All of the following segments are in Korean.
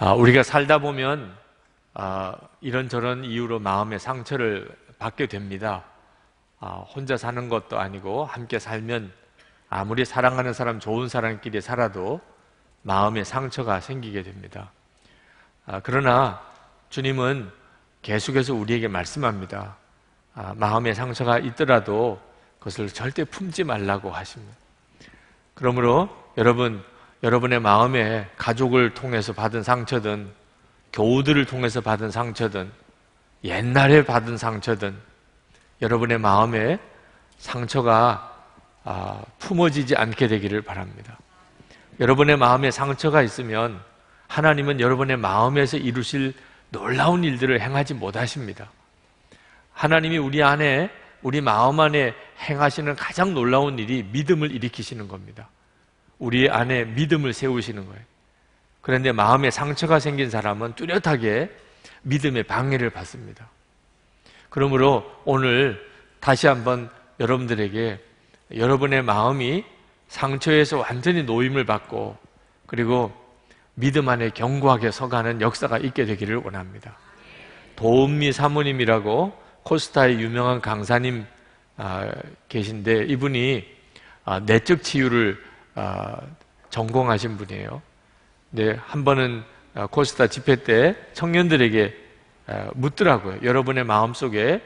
우리가 살다 보면 이런저런 이유로 마음의 상처를 받게 됩니다. 혼자 사는 것도 아니고 함께 살면 아무리 사랑하는 사람, 좋은 사람끼리 살아도 마음의 상처가 생기게 됩니다. 그러나 주님은 계속해서 우리에게 말씀합니다. 마음의 상처가 있더라도 그것을 절대 품지 말라고 하십니다. 그러므로 여러분의 마음에 가족을 통해서 받은 상처든 교우들을 통해서 받은 상처든 옛날에 받은 상처든 여러분의 마음에 상처가 품어지지 않게 되기를 바랍니다. 여러분의 마음에 상처가 있으면 하나님은 여러분의 마음에서 이루실 놀라운 일들을 행하지 못하십니다. 하나님이 우리 마음 안에 행하시는 가장 놀라운 일이 믿음을 일으키시는 겁니다. 우리 안에 믿음을 세우시는 거예요. 그런데 마음에 상처가 생긴 사람은 뚜렷하게 믿음의 방해를 받습니다. 그러므로 오늘 다시 한번 여러분들에게 여러분의 마음이 상처에서 완전히 노임을 받고 그리고 믿음 안에 견고하게 서가는 역사가 있게 되기를 원합니다. 도은미 사모님이라고 코스타의 유명한 강사님 계신데 이분이 내적 치유를 전공하신 분이에요. 네, 한 번은 코스타 집회 때 청년들에게 묻더라고요. 여러분의 마음속에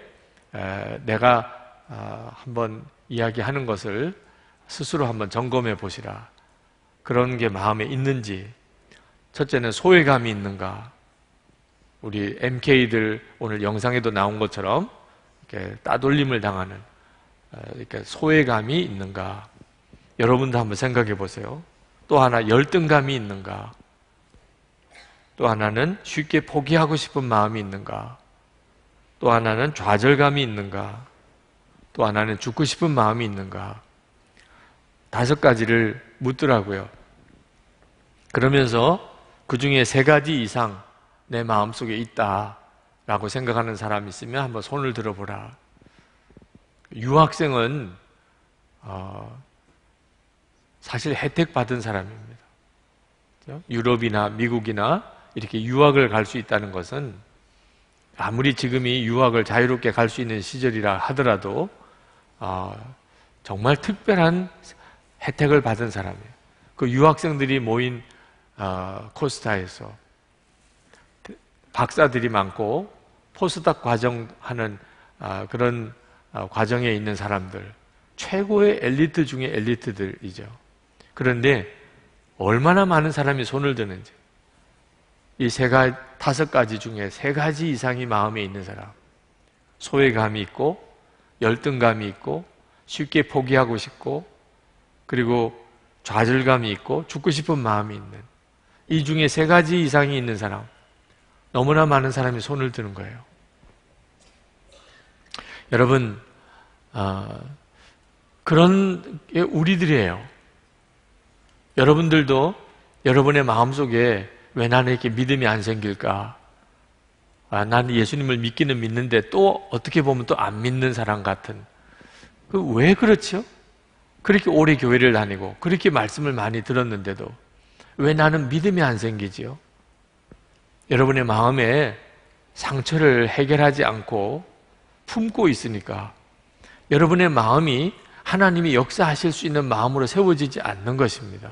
내가 한번 이야기하는 것을 스스로 한번 점검해 보시라. 그런 게 마음에 있는지. 첫째는 소외감이 있는가? 우리 MK들 오늘 영상에도 나온 것처럼 이렇게 따돌림을 당하는 이렇게 소외감이 있는가? 여러분도 한번 생각해 보세요. 또 하나 열등감이 있는가? 또 하나는 쉽게 포기하고 싶은 마음이 있는가? 또 하나는 좌절감이 있는가? 또 하나는 죽고 싶은 마음이 있는가? 5가지를 묻더라고요. 그러면서 그 중에 3가지 이상 내 마음속에 있다라고 생각하는 사람이 있으면 한번 손을 들어보라. 유학생은 사실 혜택받은 사람입니다. 유럽이나 미국이나 이렇게 유학을 갈 수 있다는 것은 아무리 지금이 유학을 자유롭게 갈 수 있는 시절이라 하더라도 정말 특별한 혜택을 받은 사람이에요. 그 유학생들이 모인 코스타에서 박사들이 많고 포스닥 과정하는 그런 과정에 있는 사람들, 최고의 엘리트 중에 엘리트들이죠. 그런데 얼마나 많은 사람이 손을 드는지, 이 5가지 중에 3가지 이상이 마음에 있는 사람, 소외감이 있고 열등감이 있고 쉽게 포기하고 싶고 그리고 좌절감이 있고 죽고 싶은 마음이 있는 이 중에 3가지 이상이 있는 사람, 너무나 많은 사람이 손을 드는 거예요. 여러분, 그런 게 우리들이에요. 여러분들도 여러분의 마음속에 왜 나는 이렇게 믿음이 안 생길까? 나는 예수님을 믿기는 믿는데 또 어떻게 보면 또 안 믿는 사람 같은, 왜 그렇죠? 그렇게 오래 교회를 다니고 그렇게 말씀을 많이 들었는데도 왜 나는 믿음이 안 생기지요? 여러분의 마음에 상처를 해결하지 않고 품고 있으니까 여러분의 마음이 하나님이 역사하실 수 있는 마음으로 세워지지 않는 것입니다.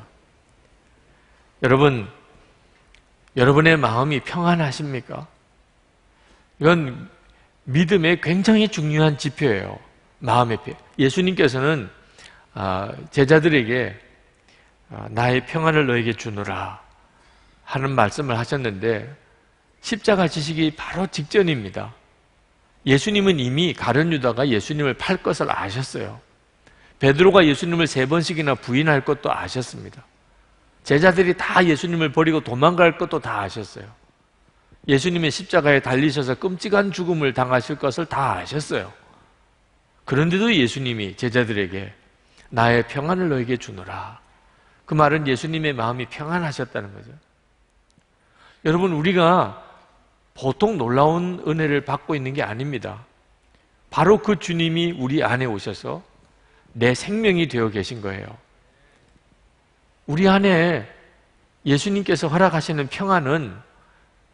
여러분, 여러분의 마음이 평안하십니까? 이건 믿음의 굉장히 중요한 지표예요. 마음의 표. 예수님께서는 제자들에게 나의 평안을 너에게 주노라 하는 말씀을 하셨는데 십자가 지시기 바로 직전입니다. 예수님은 이미 가룟 유다가 예수님을 팔 것을 아셨어요. 베드로가 예수님을 3번씩이나 부인할 것도 아셨습니다. 제자들이 다 예수님을 버리고 도망갈 것도 다 아셨어요. 예수님의 십자가에 달리셔서 끔찍한 죽음을 당하실 것을 다 아셨어요. 그런데도 예수님이 제자들에게 나의 평안을 너에게 주노라. 그 말은 예수님의 마음이 평안하셨다는 거죠. 여러분, 우리가 보통 놀라운 은혜를 받고 있는 게 아닙니다. 바로 그 주님이 우리 안에 오셔서 내 생명이 되어 계신 거예요. 우리 안에 예수님께서 허락하시는 평안은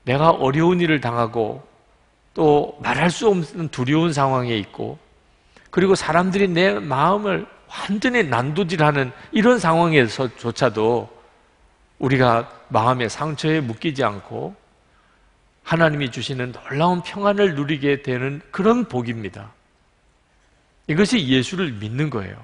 내가 어려운 일을 당하고 또 말할 수 없는 두려운 상황에 있고 그리고 사람들이 내 마음을 완전히 난도질하는 이런 상황에서조차도 우리가 마음의 상처에 묶이지 않고 하나님이 주시는 놀라운 평안을 누리게 되는 그런 복입니다. 이것이 예수를 믿는 거예요.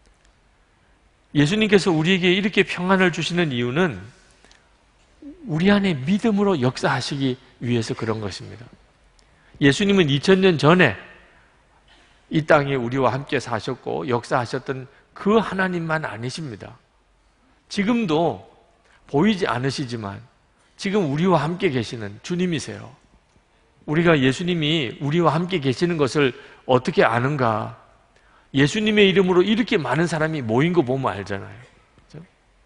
예수님께서 우리에게 이렇게 평안을 주시는 이유는 우리 안에 믿음으로 역사하시기 위해서 그런 것입니다. 예수님은 2000년 전에 이 땅에 우리와 함께 사셨고 역사하셨던 그 하나님만 아니십니다. 지금도 보이지 않으시지만 지금 우리와 함께 계시는 주님이세요. 우리가 예수님이 우리와 함께 계시는 것을 어떻게 아는가? 예수님의 이름으로 이렇게 많은 사람이 모인 거 보면 알잖아요. 그렇죠?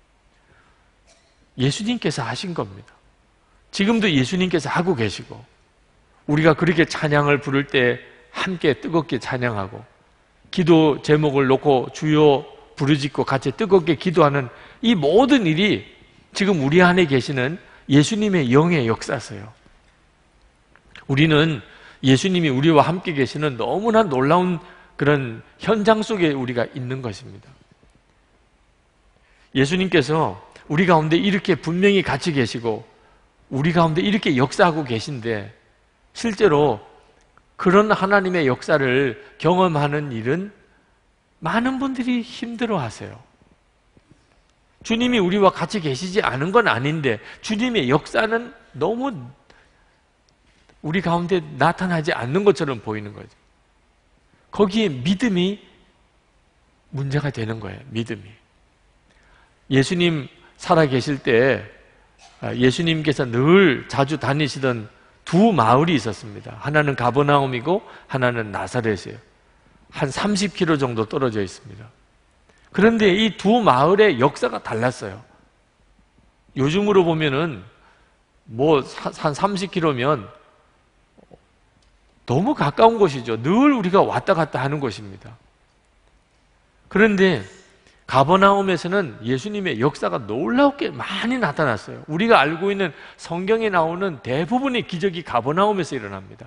예수님께서 하신 겁니다. 지금도 예수님께서 하고 계시고 우리가 그렇게 찬양을 부를 때 함께 뜨겁게 찬양하고 기도 제목을 놓고 주여 부르짖고 같이 뜨겁게 기도하는 이 모든 일이 지금 우리 안에 계시는 예수님의 영의 역사세요. 우리는 예수님이 우리와 함께 계시는 너무나 놀라운 그런 현장 속에 우리가 있는 것입니다. 예수님께서 우리 가운데 이렇게 분명히 같이 계시고 우리 가운데 이렇게 역사하고 계신데 실제로 그런 하나님의 역사를 경험하는 일은 많은 분들이 힘들어하세요. 주님이 우리와 같이 계시지 않은 건 아닌데 주님의 역사는 너무 우리 가운데 나타나지 않는 것처럼 보이는 거죠. 거기에 믿음이 문제가 되는 거예요. 믿음이. 예수님 살아계실 때 예수님께서 늘 자주 다니시던 두 마을이 있었습니다. 하나는 가버나움이고 하나는 나사렛이에요. 한 30km 정도 떨어져 있습니다. 그런데 이 두 마을의 역사가 달랐어요. 요즘으로 보면은 한 30km면 너무 가까운 곳이죠. 늘 우리가 왔다 갔다 하는 곳입니다. 그런데 가버나움에서는 예수님의 역사가 놀랍게 많이 나타났어요. 우리가 알고 있는 성경에 나오는 대부분의 기적이 가버나움에서 일어납니다.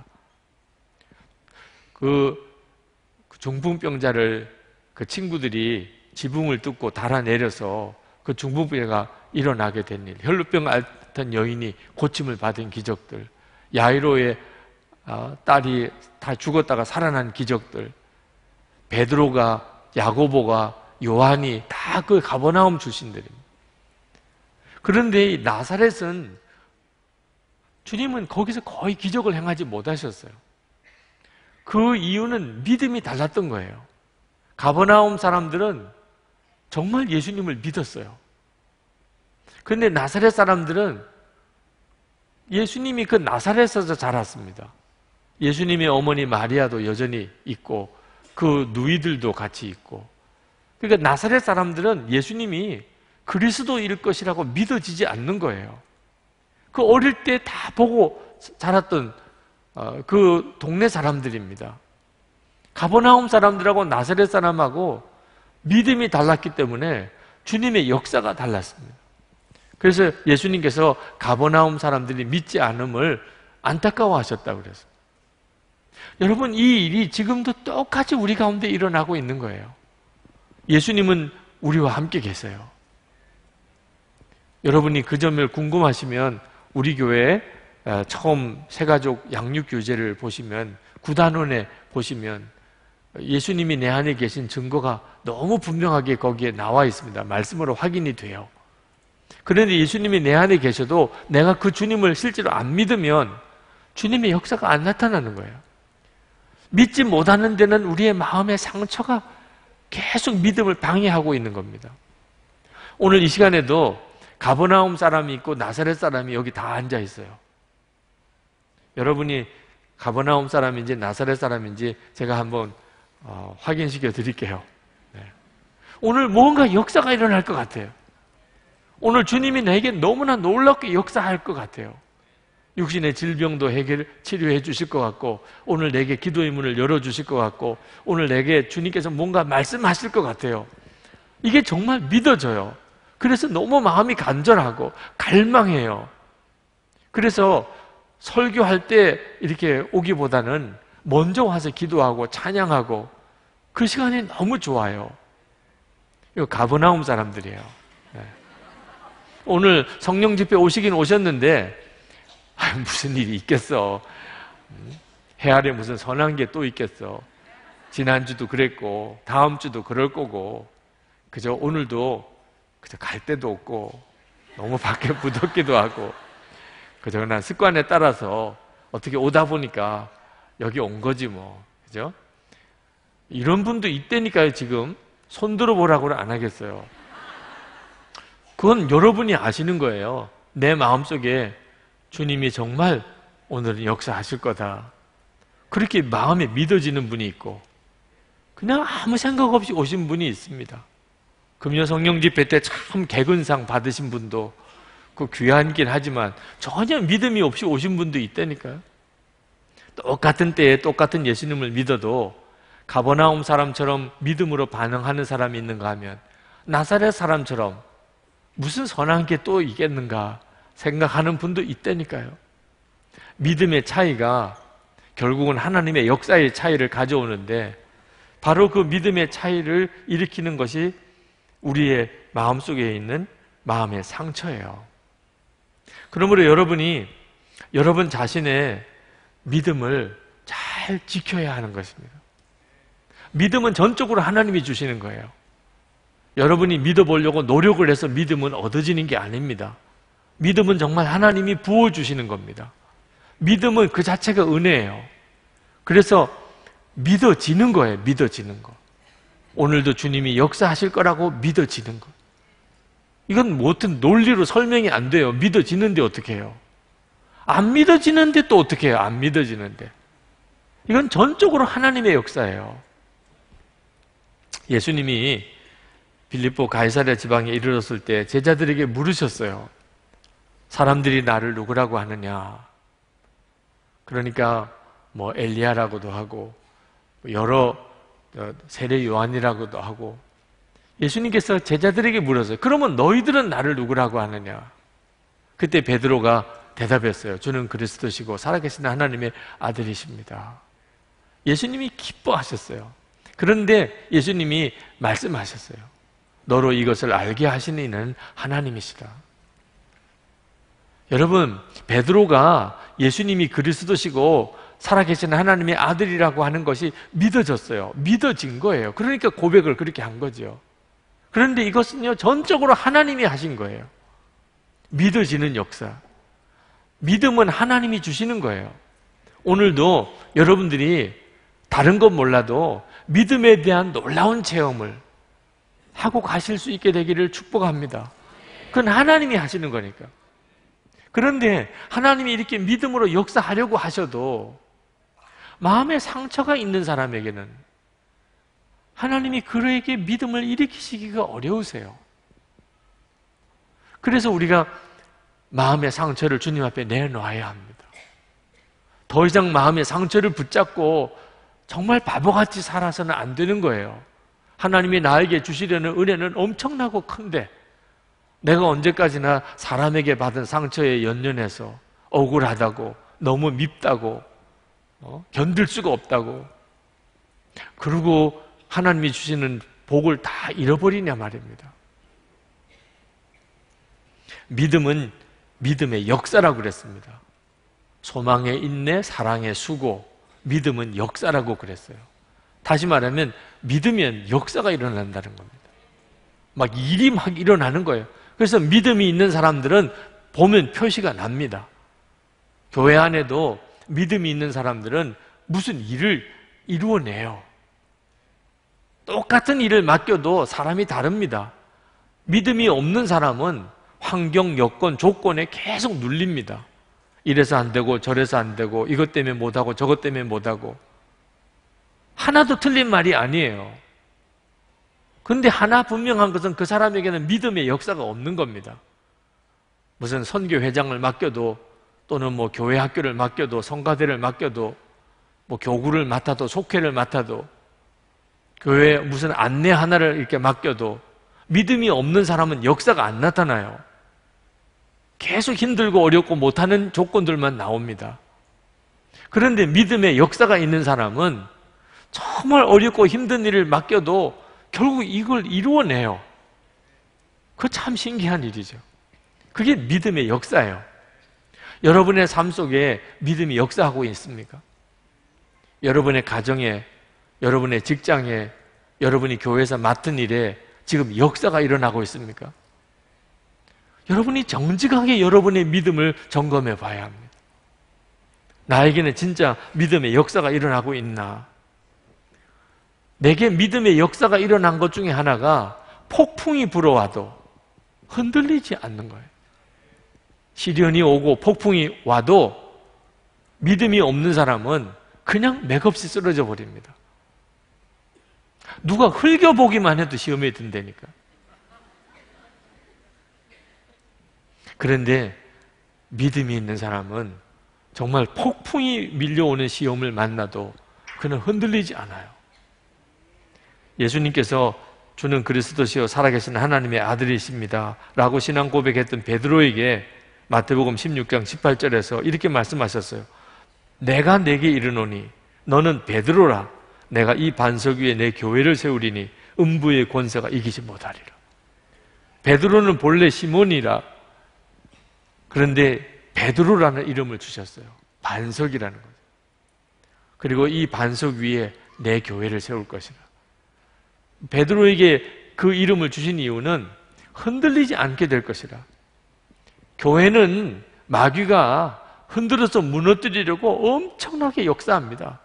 그 중풍병자를 그 친구들이 지붕을 뚫고 달아내려서 그 중풍병자가 일어나게 된 일, 혈루병 앓던 여인이 고침을 받은 기적들, 야이로의 딸이 다 죽었다가 살아난 기적들, 베드로가, 야고보가, 요한이 다 그 가버나움 출신들입니다. 그런데 이 나사렛은 주님은 거기서 거의 기적을 행하지 못하셨어요. 그 이유는 믿음이 달랐던 거예요. 가버나움 사람들은 정말 예수님을 믿었어요. 그런데 나사렛 사람들은 예수님이 그 나사렛에서 자랐습니다. 예수님의 어머니 마리아도 여전히 있고 그 누이들도 같이 있고, 그러니까 나사렛 사람들은 예수님이 그리스도일 것이라고 믿어지지 않는 거예요. 그 어릴 때 다 보고 자랐던 그 동네 사람들입니다. 가버나움 사람들하고 나사렛 사람하고 믿음이 달랐기 때문에 주님의 역사가 달랐습니다. 그래서 예수님께서 가버나움 사람들이 믿지 않음을 안타까워하셨다고 그랬어요. 여러분, 이 일이 지금도 똑같이 우리 가운데 일어나고 있는 거예요. 예수님은 우리와 함께 계세요. 여러분이 그 점을 궁금하시면 우리 교회 처음 새가족 양육교재를 보시면, 구단원에 보시면 예수님이 내 안에 계신 증거가 너무 분명하게 거기에 나와 있습니다. 말씀으로 확인이 돼요. 그런데 예수님이 내 안에 계셔도 내가 그 주님을 실제로 안 믿으면 주님의 역사가 안 나타나는 거예요. 믿지 못하는 데는 우리의 마음의 상처가 계속 믿음을 방해하고 있는 겁니다. 오늘 이 시간에도 가버나움 사람이 있고 나사렛 사람이 여기 다 앉아 있어요. 여러분이 가버나움 사람인지 나사렛 사람인지 제가 한번 확인시켜 드릴게요. 네. 오늘 뭔가 역사가 일어날 것 같아요. 오늘 주님이 내게 너무나 놀랍게 역사할 것 같아요. 육신의 질병도 치료해 주실 것 같고, 오늘 내게 기도의 문을 열어주실 것 같고, 오늘 내게 주님께서 뭔가 말씀하실 것 같아요. 이게 정말 믿어져요. 그래서 너무 마음이 간절하고 갈망해요. 그래서 설교할 때 이렇게 오기보다는 먼저 와서 기도하고 찬양하고 그 시간이 너무 좋아요. 이거 가버나움 사람들이에요. 네. 오늘 성령 집회 오시긴 오셨는데 무슨 일이 있겠어. 해 아래 무슨 선한 게 또 있겠어. 지난주도 그랬고 다음 주도 그럴 거고 그저 오늘도 그저 갈 데도 없고 너무 밖에 무덥기도 하고 그저 그냥 습관에 따라서 어떻게 오다 보니까 여기 온 거지 뭐. 그죠? 이런 분도 있다니까요. 지금 손 들어보라고는 안 하겠어요. 그건 여러분이 아시는 거예요. 내 마음속에 주님이 정말 오늘은 역사하실 거다. 그렇게 마음에 믿어지는 분이 있고 그냥 아무 생각 없이 오신 분이 있습니다. 금요 성령 집회 때 참 개근상 받으신 분도 그 귀하긴 하지만 전혀 믿음이 없이 오신 분도 있다니까요. 똑같은 때에 똑같은 예수님을 믿어도 가버나움 사람처럼 믿음으로 반응하는 사람이 있는가 하면 나사렛 사람처럼 무슨 선한 게 또 있겠는가 생각하는 분도 있다니까요. 믿음의 차이가 결국은 하나님의 역사의 차이를 가져오는데 바로 그 믿음의 차이를 일으키는 것이 우리의 마음속에 있는 마음의 상처예요. 그러므로 여러분이 여러분 자신의 믿음을 잘 지켜야 하는 것입니다. 믿음은 전적으로 하나님이 주시는 거예요. 여러분이 믿어보려고 노력을 해서 믿음은 얻어지는 게 아닙니다. 믿음은 정말 하나님이 부어주시는 겁니다. 믿음은 그 자체가 은혜예요. 그래서 믿어지는 거예요. 믿어지는 거. 오늘도 주님이 역사하실 거라고 믿어지는 거. 이건 뭐든 논리로 설명이 안 돼요. 믿어지는데 어떻게 해요? 안 믿어지는데 또 어떻게 해요? 안 믿어지는데. 이건 전적으로 하나님의 역사예요. 예수님이 빌립보 가이사랴 지방에 이르렀을 때 제자들에게 물으셨어요. 사람들이 나를 누구라고 하느냐? 그러니까 뭐 엘리야라고도 하고 여러 세례 요한이라고도 하고 예수님께서 제자들에게 물었어요. 그러면 너희들은 나를 누구라고 하느냐? 그때 베드로가 대답했어요. 주는 그리스도시고 살아계신 하나님의 아들이십니다. 예수님이 기뻐하셨어요. 그런데 예수님이 말씀하셨어요. 너로 이것을 알게 하시는 이는 하나님이시다. 여러분, 베드로가 예수님이 그리스도시고 살아계신 하나님의 아들이라고 하는 것이 믿어졌어요. 믿어진 거예요. 그러니까 고백을 그렇게 한 거죠. 그런데 이것은요, 전적으로 하나님이 하신 거예요. 믿어지는 역사. 믿음은 하나님이 주시는 거예요. 오늘도 여러분들이 다른 건 몰라도 믿음에 대한 놀라운 체험을 하고 가실 수 있게 되기를 축복합니다. 그건 하나님이 하시는 거니까. 그런데 하나님이 이렇게 믿음으로 역사하려고 하셔도 마음에 상처가 있는 사람에게는 하나님이 그에게 믿음을 일으키시기가 어려우세요. 그래서 우리가 마음의 상처를 주님 앞에 내놔야 합니다. 더 이상 마음의 상처를 붙잡고 정말 바보같이 살아서는 안 되는 거예요. 하나님이 나에게 주시려는 은혜는 엄청나고 큰데 내가 언제까지나 사람에게 받은 상처에 연연해서 억울하다고 너무 밉다고 견딜 수가 없다고 그리고 하나님이 주시는 복을 다 잃어버리냐 말입니다. 믿음은 믿음의 역사라고 그랬습니다. 소망의 인내, 사랑의 수고, 믿음은 역사라고 그랬어요. 다시 말하면 믿으면 역사가 일어난다는 겁니다. 막 일이 막 일어나는 거예요. 그래서 믿음이 있는 사람들은 보면 표시가 납니다. 교회 안에도 믿음이 있는 사람들은 무슨 일을 이루어내요. 똑같은 일을 맡겨도 사람이 다릅니다. 믿음이 없는 사람은 환경, 여건, 조건에 계속 눌립니다. 이래서 안 되고 저래서 안 되고 이것 때문에 못하고 저것 때문에 못하고 하나도 틀린 말이 아니에요. 그런데 하나 분명한 것은 그 사람에게는 믿음의 역사가 없는 겁니다. 무슨 선교회장을 맡겨도 또는 뭐 교회 학교를 맡겨도 성가대를 맡겨도 뭐 교구를 맡아도 속회를 맡아도 교회에 무슨 안내 하나를 이렇게 맡겨도 믿음이 없는 사람은 역사가 안 나타나요. 계속 힘들고 어렵고 못하는 조건들만 나옵니다. 그런데 믿음의 역사가 있는 사람은 정말 어렵고 힘든 일을 맡겨도 결국 이걸 이루어내요. 그거 참 신기한 일이죠. 그게 믿음의 역사예요. 여러분의 삶 속에 믿음이 역사하고 있습니까? 여러분의 가정에, 여러분의 직장에, 여러분이 교회에서 맡은 일에 지금 역사가 일어나고 있습니까? 여러분이 정직하게 여러분의 믿음을 점검해 봐야 합니다. 나에게는 진짜 믿음의 역사가 일어나고 있나? 내게 믿음의 역사가 일어난 것 중에 하나가 폭풍이 불어와도 흔들리지 않는 거예요. 시련이 오고 폭풍이 와도 믿음이 없는 사람은 그냥 맥없이 쓰러져 버립니다. 누가 흘겨보기만 해도 시험에 든다니까. 그런데 믿음이 있는 사람은 정말 폭풍이 밀려오는 시험을 만나도 그는 흔들리지 않아요. 예수님께서 주는 그리스도시요 살아계신 하나님의 아들이십니다 라고 신앙 고백했던 베드로에게 마태복음 16장 18절에서 이렇게 말씀하셨어요. 내가 내게 이르노니 너는 베드로라. 내가 이 반석 위에 내 교회를 세우리니 음부의 권세가 이기지 못하리라. 베드로는 본래 시몬이라. 그런데 베드로라는 이름을 주셨어요. 반석이라는 거죠. 그리고 이 반석 위에 내 교회를 세울 것이라. 베드로에게 그 이름을 주신 이유는 흔들리지 않게 될 것이라. 교회는 마귀가 흔들어서 무너뜨리려고 엄청나게 역사합니다.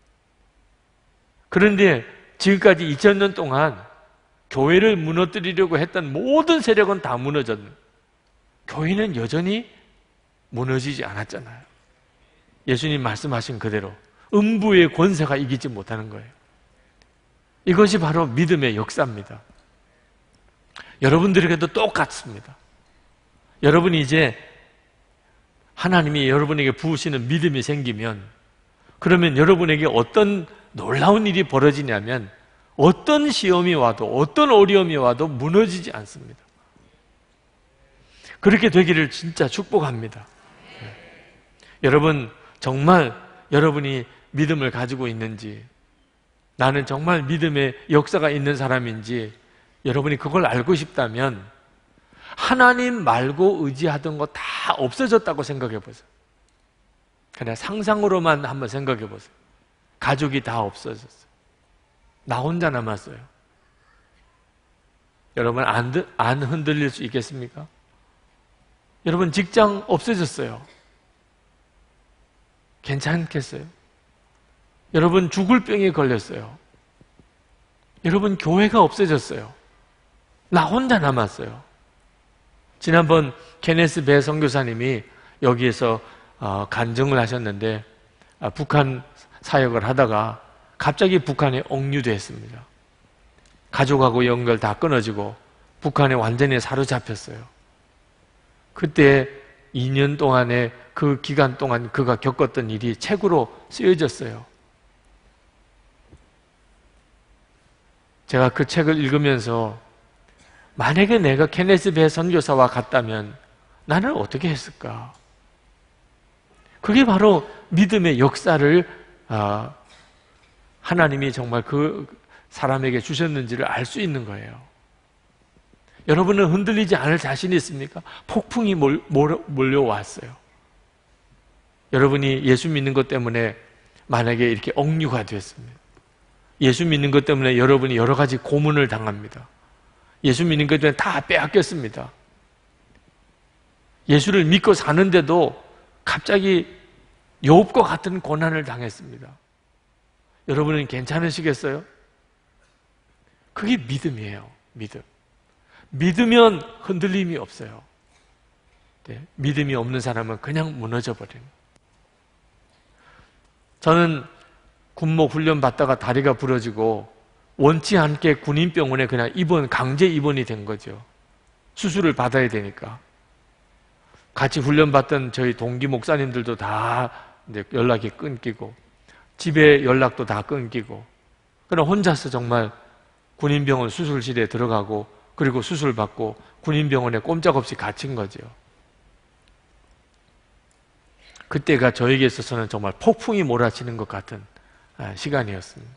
그런데 지금까지 2000년 동안 교회를 무너뜨리려고 했던 모든 세력은 다 무너졌는데 교회는 여전히 무너지지 않았잖아요. 예수님 말씀하신 그대로 음부의 권세가 이기지 못하는 거예요. 이것이 바로 믿음의 역사입니다. 여러분들에게도 똑같습니다. 여러분이 이제 하나님이 여러분에게 부으시는 믿음이 생기면 그러면 여러분에게 어떤 놀라운 일이 벌어지냐면 어떤 시험이 와도 어떤 어려움이 와도 무너지지 않습니다. 그렇게 되기를 진짜 축복합니다. 여러분 정말 여러분이 믿음을 가지고 있는지 나는 정말 믿음의 역사가 있는 사람인지 여러분이 그걸 알고 싶다면 하나님 말고 의지하던 거 다 없어졌다고 생각해 보세요. 그냥 상상으로만 한번 생각해 보세요. 가족이 다 없어졌어요. 나 혼자 남았어요. 여러분 안 흔들릴 수 있겠습니까? 여러분 직장 없어졌어요. 괜찮겠어요? 여러분 죽을 병에 걸렸어요. 여러분 교회가 없어졌어요. 나 혼자 남았어요. 지난번 케네스 배 선교사님이 여기에서 간증을 하셨는데 북한 사역을 하다가 갑자기 북한에 억류됐습니다. 가족하고 연결 다 끊어지고 북한에 완전히 사로잡혔어요. 그때 2년 동안의 그 기간 동안 그가 겪었던 일이 책으로 쓰여졌어요. 제가 그 책을 읽으면서 만약에 내가 케네스 배 선교사와 같다면 나는 어떻게 했을까? 그게 바로 믿음의 역사를 하나님이 정말 그 사람에게 주셨는지를 알 수 있는 거예요. 여러분은 흔들리지 않을 자신이 있습니까? 폭풍이 몰려왔어요. 여러분이 예수 믿는 것 때문에 만약에 이렇게 억류가 됐습니다. 예수 믿는 것 때문에 여러분이 여러 가지 고문을 당합니다. 예수 믿는 것 때문에 다 빼앗겼습니다. 예수를 믿고 사는데도 갑자기 욥과 같은 고난을 당했습니다. 여러분은 괜찮으시겠어요? 그게 믿음이에요. 믿음. 믿으면 흔들림이 없어요. 네, 믿음이 없는 사람은 그냥 무너져 버려요. 저는 군목 훈련 받다가 다리가 부러지고 원치 않게 군인병원에 그냥 강제 입원이 된 거죠. 수술을 받아야 되니까. 같이 훈련 받던 저희 동기 목사님들도 다 이제 연락이 끊기고 집에 연락도 다 끊기고 그럼 혼자서 정말 군인병원 수술실에 들어가고 그리고 수술 받고 군인병원에 꼼짝없이 갇힌 거죠. 그때가 저에게 있어서는 정말 폭풍이 몰아치는 것 같은 시간이었습니다.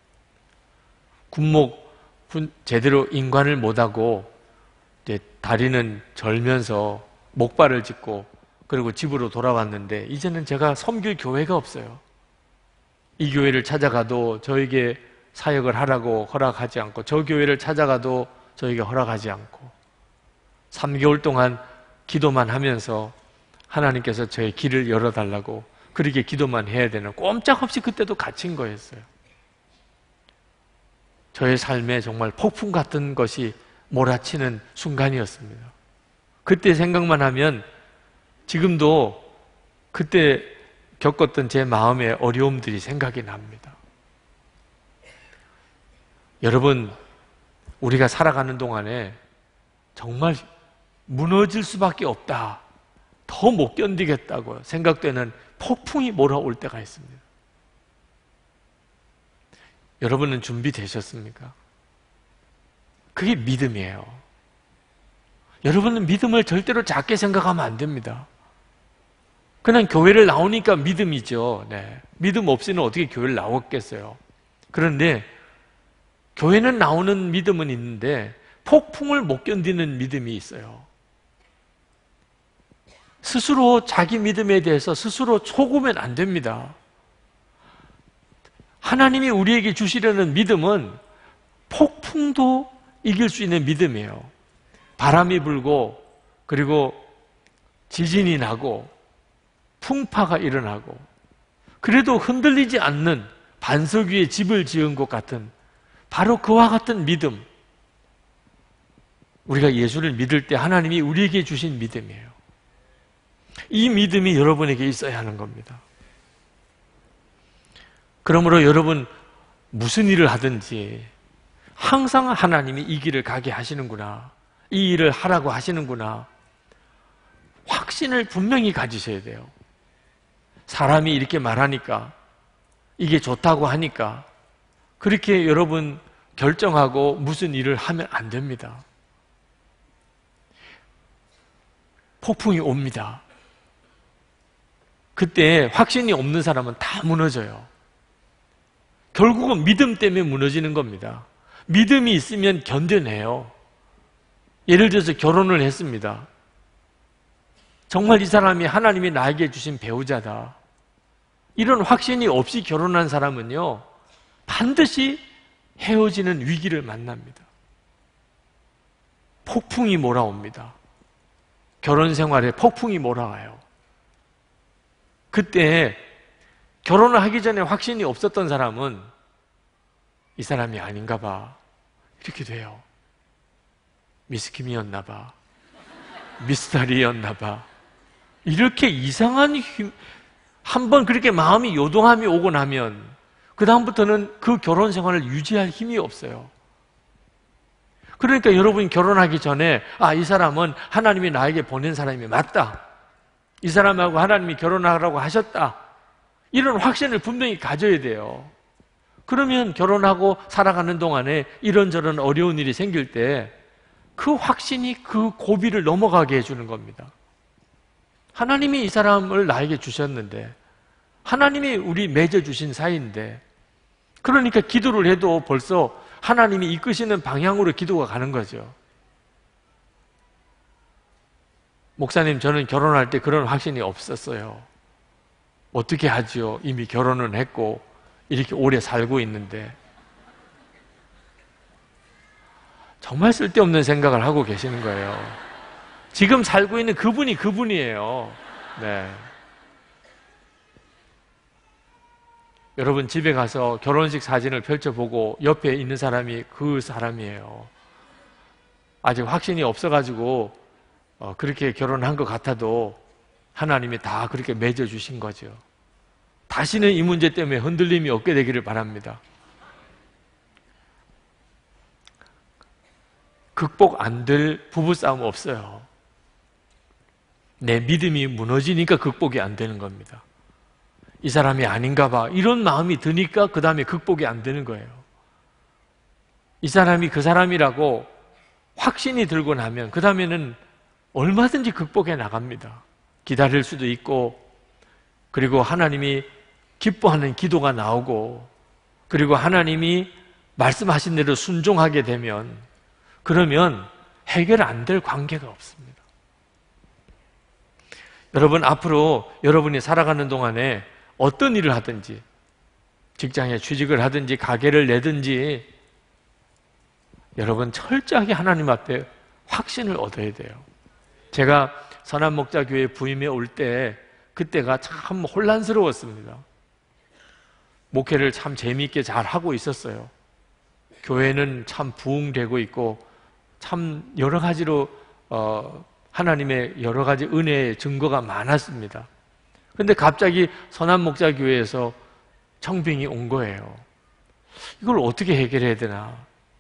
군목 제대로 인관을 못하고 이제 다리는 절면서 목발을 짚고 그리고 집으로 돌아왔는데 이제는 제가 섬길 교회가 없어요. 이 교회를 찾아가도 저에게 사역을 하라고 허락하지 않고 저 교회를 찾아가도 저에게 허락하지 않고 3개월 동안 기도만 하면서 하나님께서 저의 길을 열어달라고 그렇게 기도만 해야 되는 꼼짝없이 그때도 갇힌 거였어요. 저의 삶에 정말 폭풍 같은 것이 몰아치는 순간이었습니다. 그때 생각만 하면 지금도 그때 겪었던 제 마음의 어려움들이 생각이 납니다. 여러분, 우리가 살아가는 동안에 정말 무너질 수밖에 없다, 더 못 견디겠다고 생각되는 폭풍이 몰아올 때가 있습니다. 여러분은 준비되셨습니까? 그게 믿음이에요. 여러분은 믿음을 절대로 작게 생각하면 안 됩니다. 그냥 교회를 나오니까 믿음이죠. 네. 믿음 없이는 어떻게 교회를 나왔겠어요? 그런데 교회는 나오는 믿음은 있는데 폭풍을 못 견디는 믿음이 있어요. 스스로 자기 믿음에 대해서 스스로 속으면 안 됩니다. 하나님이 우리에게 주시려는 믿음은 폭풍도 이길 수 있는 믿음이에요. 바람이 불고 그리고 지진이 나고 풍파가 일어나고 그래도 흔들리지 않는 반석 위에 집을 지은 것 같은 바로 그와 같은 믿음, 우리가 예수를 믿을 때 하나님이 우리에게 주신 믿음이에요. 이 믿음이 여러분에게 있어야 하는 겁니다. 그러므로 여러분 무슨 일을 하든지 항상 하나님이 이 길을 가게 하시는구나, 이 일을 하라고 하시는구나, 확신을 분명히 가지셔야 돼요. 사람이 이렇게 말하니까, 이게 좋다고 하니까 그렇게 여러분 결정하고 무슨 일을 하면 안 됩니다. 폭풍이 옵니다. 그때 확신이 없는 사람은 다 무너져요. 결국은 믿음 때문에 무너지는 겁니다. 믿음이 있으면 견뎌내요. 예를 들어서 결혼을 했습니다. 정말 이 사람이 하나님이 나에게 주신 배우자다, 이런 확신이 없이 결혼한 사람은요 반드시 헤어지는 위기를 만납니다. 폭풍이 몰아옵니다. 결혼 생활에 폭풍이 몰아와요. 그때 결혼을 하기 전에 확신이 없었던 사람은 이 사람이 아닌가 봐, 이렇게 돼요. 미스킴이었나 봐, 미스터리였나 봐, 이렇게 이상한 한번 그렇게 마음이 요동함이 오고 나면 그 다음부터는 그 결혼 생활을 유지할 힘이 없어요. 그러니까 여러분이 결혼하기 전에 이 사람은 하나님이 나에게 보낸 사람이 맞다, 이 사람하고 하나님이 결혼하라고 하셨다, 이런 확신을 분명히 가져야 돼요. 그러면 결혼하고 살아가는 동안에 이런저런 어려운 일이 생길 때 그 확신이 그 고비를 넘어가게 해주는 겁니다. 하나님이 이 사람을 나에게 주셨는데, 하나님이 우리 맺어주신 사이인데, 그러니까 기도를 해도 벌써 하나님이 이끄시는 방향으로 기도가 가는 거죠. 목사님, 저는 결혼할 때 그런 확신이 없었어요. 어떻게 하죠? 이미 결혼은 했고 이렇게 오래 살고 있는데. 정말 쓸데없는 생각을 하고 계시는 거예요. 지금 살고 있는 그분이 그분이에요. 네. 여러분 집에 가서 결혼식 사진을 펼쳐보고 옆에 있는 사람이 그 사람이에요. 아직 확신이 없어가지고 그렇게 결혼한 것 같아도 하나님이 다 그렇게 맺어주신 거죠. 다시는 이 문제 때문에 흔들림이 없게 되기를 바랍니다. 극복 안 될 부부싸움 없어요. 내 믿음이 무너지니까 극복이 안 되는 겁니다. 이 사람이 아닌가 봐, 이런 마음이 드니까 그 다음에 극복이 안 되는 거예요. 이 사람이 그 사람이라고 확신이 들고 나면 그 다음에는 얼마든지 극복해 나갑니다. 기다릴 수도 있고 그리고 하나님이 기뻐하는 기도가 나오고, 그리고 하나님이 말씀하신 대로 순종하게 되면, 그러면 해결 안 될 관계가 없습니다. 여러분, 앞으로 여러분이 살아가는 동안에 어떤 일을 하든지, 직장에 취직을 하든지 가게를 내든지, 여러분 철저하게 하나님 앞에 확신을 얻어야 돼요. 제가 선한목자교회 부임에 올 때 그때가 참 혼란스러웠습니다. 목회를 참 재미있게 잘 하고 있었어요. 교회는 참 부흥되고 있고 참 여러 가지로 하나님의 여러 가지 은혜의 증거가 많았습니다. 그런데 갑자기 선한목자교회에서 청빙이 온 거예요. 이걸 어떻게 해결해야 되나?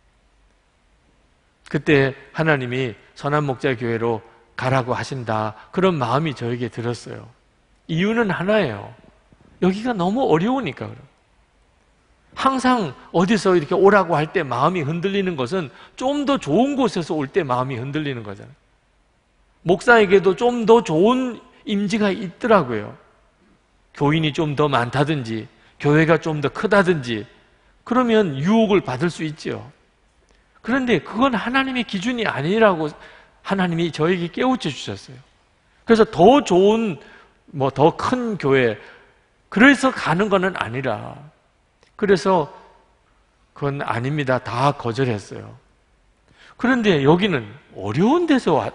그때 하나님이 선한목자교회로 가라고 하신다, 그런 마음이 저에게 들었어요. 이유는 하나예요. 여기가 너무 어려우니까 그래요. 항상 어디서 이렇게 오라고 할 때 마음이 흔들리는 것은 좀 더 좋은 곳에서 올 때 마음이 흔들리는 거잖아요. 목사에게도 좀 더 좋은 임지가 있더라고요. 교인이 좀 더 많다든지 교회가 좀 더 크다든지, 그러면 유혹을 받을 수 있죠. 그런데 그건 하나님의 기준이 아니라고 하나님이 저에게 깨우쳐 주셨어요. 그래서 더 좋은, 더 큰 교회, 그래서 가는 거는 아니라, 그래서 그건 아닙니다, 다 거절했어요. 그런데 여기는 어려운 데서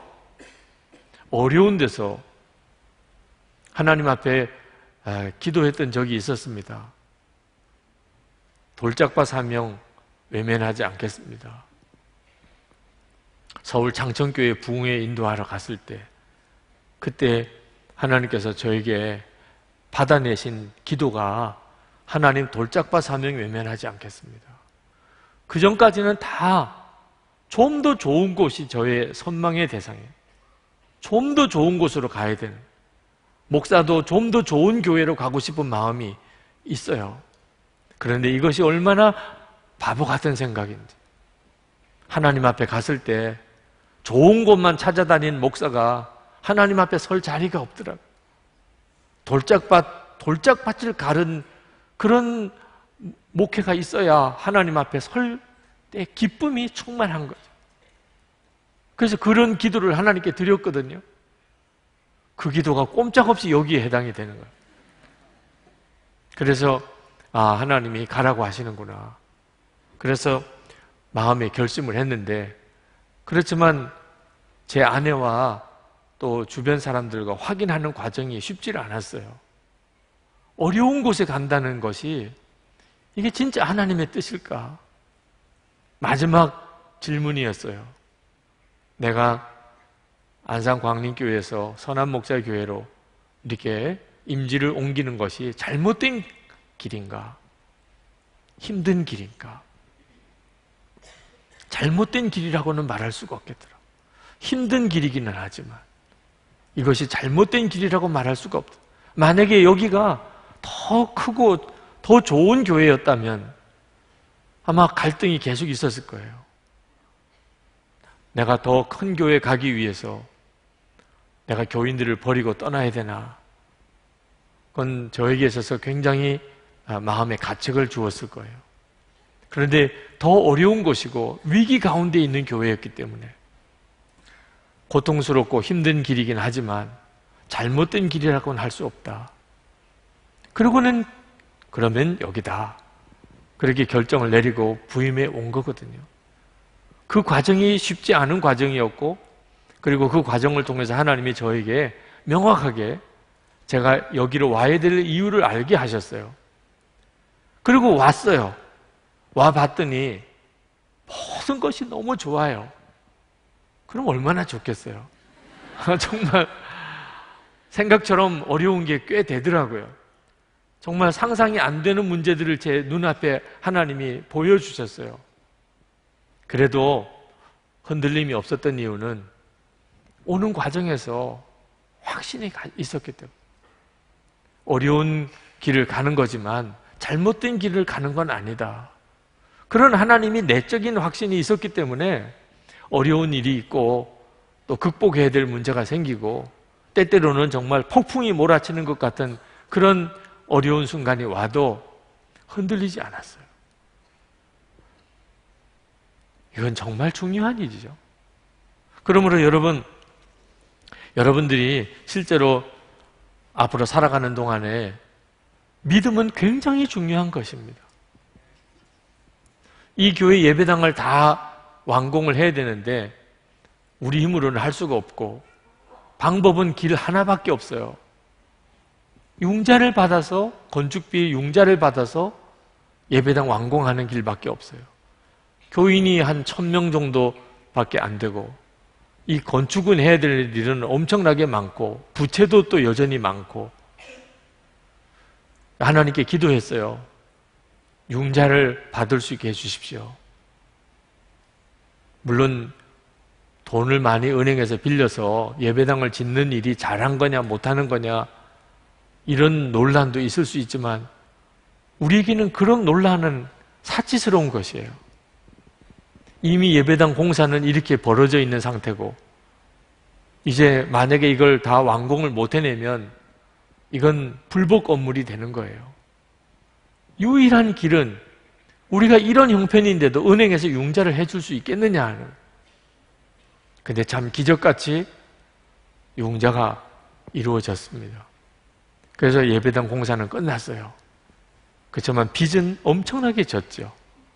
하나님 앞에 기도했던 적이 있었습니다. 돌짝밭 사명 외면하지 않겠습니다. 서울 장천교회 부흥회 인도하러 갔을 때, 그때 하나님께서 저에게 받아내신 기도가 하나님 돌짝밭 사명 외면하지 않겠습니다. 그 전까지는 다 좀 더 좋은 곳이 저의 선망의 대상이에요. 좀 더 좋은 곳으로 가야 되는, 목사도 좀 더 좋은 교회로 가고 싶은 마음이 있어요. 그런데 이것이 얼마나 바보 같은 생각인지. 하나님 앞에 갔을 때 좋은 곳만 찾아다니는 목사가 하나님 앞에 설 자리가 없더라고요. 돌짝밭을 가른 그런 목회가 있어야 하나님 앞에 설 때 기쁨이 충만한 거죠. 그래서 그런 기도를 하나님께 드렸거든요. 그 기도가 꼼짝없이 여기에 해당이 되는 거예요. 그래서 하나님이 가라고 하시는구나. 그래서 마음에 결심을 했는데, 그렇지만 제 아내와 또 주변 사람들과 확인하는 과정이 쉽지를 않았어요. 어려운 곳에 간다는 것이 이게 진짜 하나님의 뜻일까? 마지막 질문이었어요. 내가 안산광림교회에서 선한목자교회로 이렇게 임지를 옮기는 것이 잘못된 길인가? 힘든 길인가? 잘못된 길이라고는 말할 수가 없겠더라고요. 힘든 길이기는 하지만 이것이 잘못된 길이라고 말할 수가 없다. 만약에 여기가 더 크고 더 좋은 교회였다면 아마 갈등이 계속 있었을 거예요. 내가 더 큰 교회 가기 위해서 내가 교인들을 버리고 떠나야 되나? 그건 저에게 있어서 굉장히 마음에 가책을 주었을 거예요. 그런데 더 어려운 곳이고 위기 가운데 있는 교회였기 때문에 고통스럽고 힘든 길이긴 하지만 잘못된 길이라고는 할 수 없다. 그러고는 그러면 여기다. 그렇게 결정을 내리고 부임해 온 거거든요. 그 과정이 쉽지 않은 과정이었고, 그리고 그 과정을 통해서 하나님이 저에게 명확하게 제가 여기로 와야 될 이유를 알게 하셨어요. 그리고 왔어요. 와 봤더니 모든 것이 너무 좋아요. 그럼 얼마나 좋겠어요. 정말 생각처럼 어려운 게 꽤 되더라고요. 정말 상상이 안 되는 문제들을 제 눈앞에 하나님이 보여주셨어요. 그래도 흔들림이 없었던 이유는 오는 과정에서 확신이 있었기 때문에. 어려운 길을 가는 거지만 잘못된 길을 가는 건 아니다. 그런 하나님이 내적인 확신이 있었기 때문에 어려운 일이 있고 또 극복해야 될 문제가 생기고 때때로는 정말 폭풍이 몰아치는 것 같은 그런 어려운 순간이 와도 흔들리지 않았어요. 이건 정말 중요한 일이죠. 그러므로 여러분들이 실제로 앞으로 살아가는 동안에 믿음은 굉장히 중요한 것입니다. 이 교회 예배당을 다 완공을 해야 되는데 우리 힘으로는 할 수가 없고 방법은 길 하나밖에 없어요. 융자를 받아서, 건축비 융자를 받아서 예배당 완공하는 길밖에 없어요. 교인이 한 1000명 정도밖에 안 되고 이 건축은 해야 될 일은 엄청나게 많고 부채도 또 여전히 많고 하나님께 기도했어요. 융자를 받을 수 있게 해주십시오. 물론 돈을 많이 은행에서 빌려서 예배당을 짓는 일이 잘한 거냐 못하는 거냐 이런 논란도 있을 수 있지만 우리에게는 그런 논란은 사치스러운 것이에요. 이미 예배당 공사는 이렇게 벌어져 있는 상태고 이제 만약에 이걸 다 완공을 못 해내면 이건 불법 건물이 되는 거예요. 유일한 길은 우리가 이런 형편인데도 은행에서 융자를 해줄 수 있겠느냐 하는. 근데 참 기적같이 융자가 이루어졌습니다. 그래서 예배당 공사는 끝났어요. 그렇지만 빚은 엄청나게 졌죠.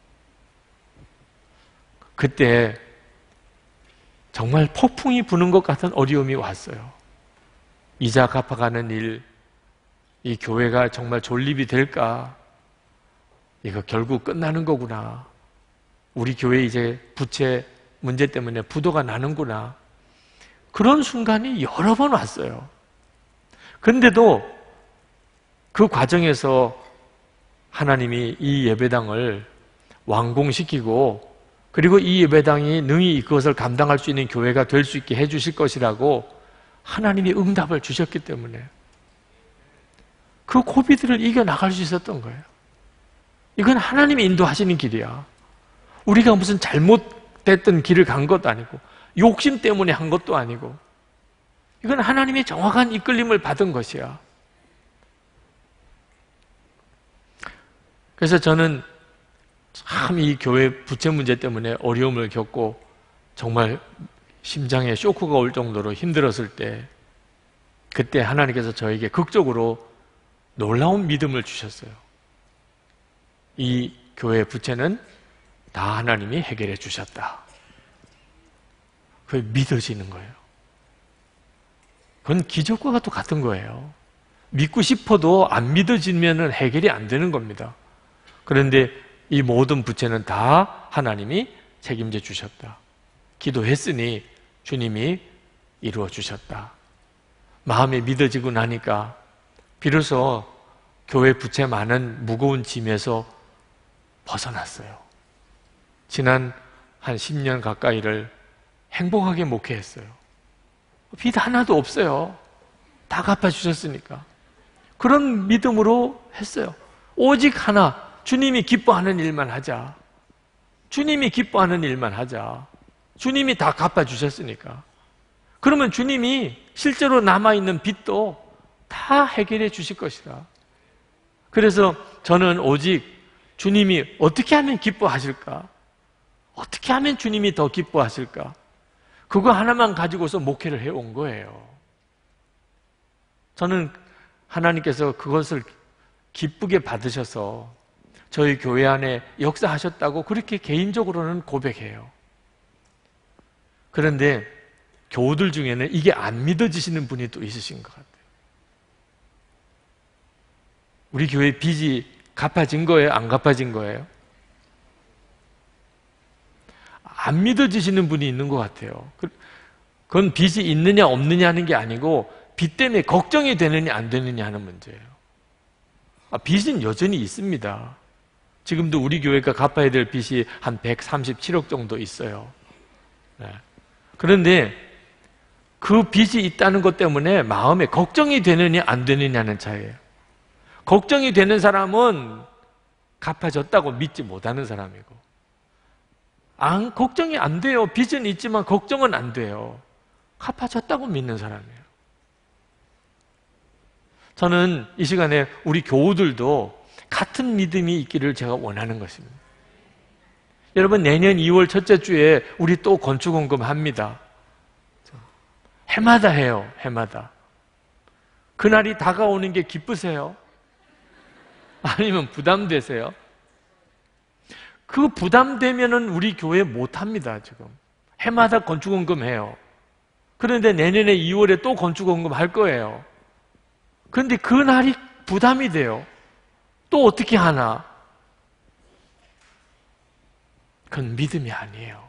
그때 정말 폭풍이 부는 것 같은 어려움이 왔어요. 이자 갚아가는 일, 이 교회가 정말 존립이 될까? 이거 결국 끝나는 거구나. 우리 교회 이제 부채 문제 때문에 부도가 나는구나. 그런 순간이 여러 번 왔어요. 그런데도 그 과정에서 하나님이 이 예배당을 완공시키고 그리고 이 예배당이 능히 그것을 감당할 수 있는 교회가 될 수 있게 해주실 것이라고 하나님이 응답을 주셨기 때문에 그 고비들을 이겨나갈 수 있었던 거예요. 이건 하나님이 인도하시는 길이야. 우리가 무슨 잘못됐던 길을 간 것도 아니고 욕심 때문에 한 것도 아니고 이건 하나님의 정확한 이끌림을 받은 것이야. 그래서 저는 참 이 교회 부채 문제 때문에 어려움을 겪고 정말 심장에 쇼크가 올 정도로 힘들었을 때 그때 하나님께서 저에게 극적으로 놀라운 믿음을 주셨어요. 이 교회 부채는 다 하나님이 해결해 주셨다. 그게 믿어지는 거예요. 그건 기적과 같은 거예요. 믿고 싶어도 안 믿어지면 해결이 안 되는 겁니다. 그런데 이 모든 부채는 다 하나님이 책임져 주셨다. 기도했으니 주님이 이루어 주셨다. 마음에 믿어지고 나니까 비로소 교회 부채 많은 무거운 짐에서 벗어났어요. 지난 한 10년 가까이를 행복하게 목회했어요. 빚 하나도 없어요. 다 갚아주셨으니까. 그런 믿음으로 했어요. 오직 하나, 주님이 기뻐하는 일만 하자. 주님이 기뻐하는 일만 하자. 주님이 다 갚아주셨으니까. 그러면 주님이 실제로 남아있는 빚도 다 해결해 주실 것이다. 그래서 저는 오직 주님이 어떻게 하면 기뻐하실까? 어떻게 하면 주님이 더 기뻐하실까? 그거 하나만 가지고서 목회를 해온 거예요. 저는 하나님께서 그것을 기쁘게 받으셔서 저희 교회 안에 역사하셨다고 그렇게 개인적으로는 고백해요. 그런데 교우들 중에는 이게 안 믿어지시는 분이 또 있으신 것 같아요. 우리 교회 빚이 갚아진 거예요? 안 갚아진 거예요? 안 믿어지시는 분이 있는 것 같아요. 그건 빚이 있느냐 없느냐 하는 게 아니고 빚 때문에 걱정이 되느냐 안 되느냐 하는 문제예요. 빚은 여전히 있습니다. 지금도 우리 교회가 갚아야 될 빚이 한 137억 정도 있어요. 네. 그런데 그 빚이 있다는 것 때문에 마음에 걱정이 되느냐 안 되느냐는 차이예요. 걱정이 되는 사람은 갚아졌다고 믿지 못하는 사람이고 걱정이 안 돼요. 빚은 있지만 걱정은 안 돼요. 갚아졌다고 믿는 사람이에요. 저는 이 시간에 우리 교우들도 같은 믿음이 있기를 제가 원하는 것입니다. 여러분, 내년 2월 첫째 주에 우리 또 건축원금 합니다. 해마다 해요, 해마다. 그날이 다가오는 게 기쁘세요? 아니면 부담되세요? 그 부담되면은 우리 교회 못합니다, 지금. 해마다 건축원금 해요. 그런데 내년에 2월에 또 건축원금 할 거예요. 그런데 그날이 부담이 돼요. 또 어떻게 하나? 그건 믿음이 아니에요.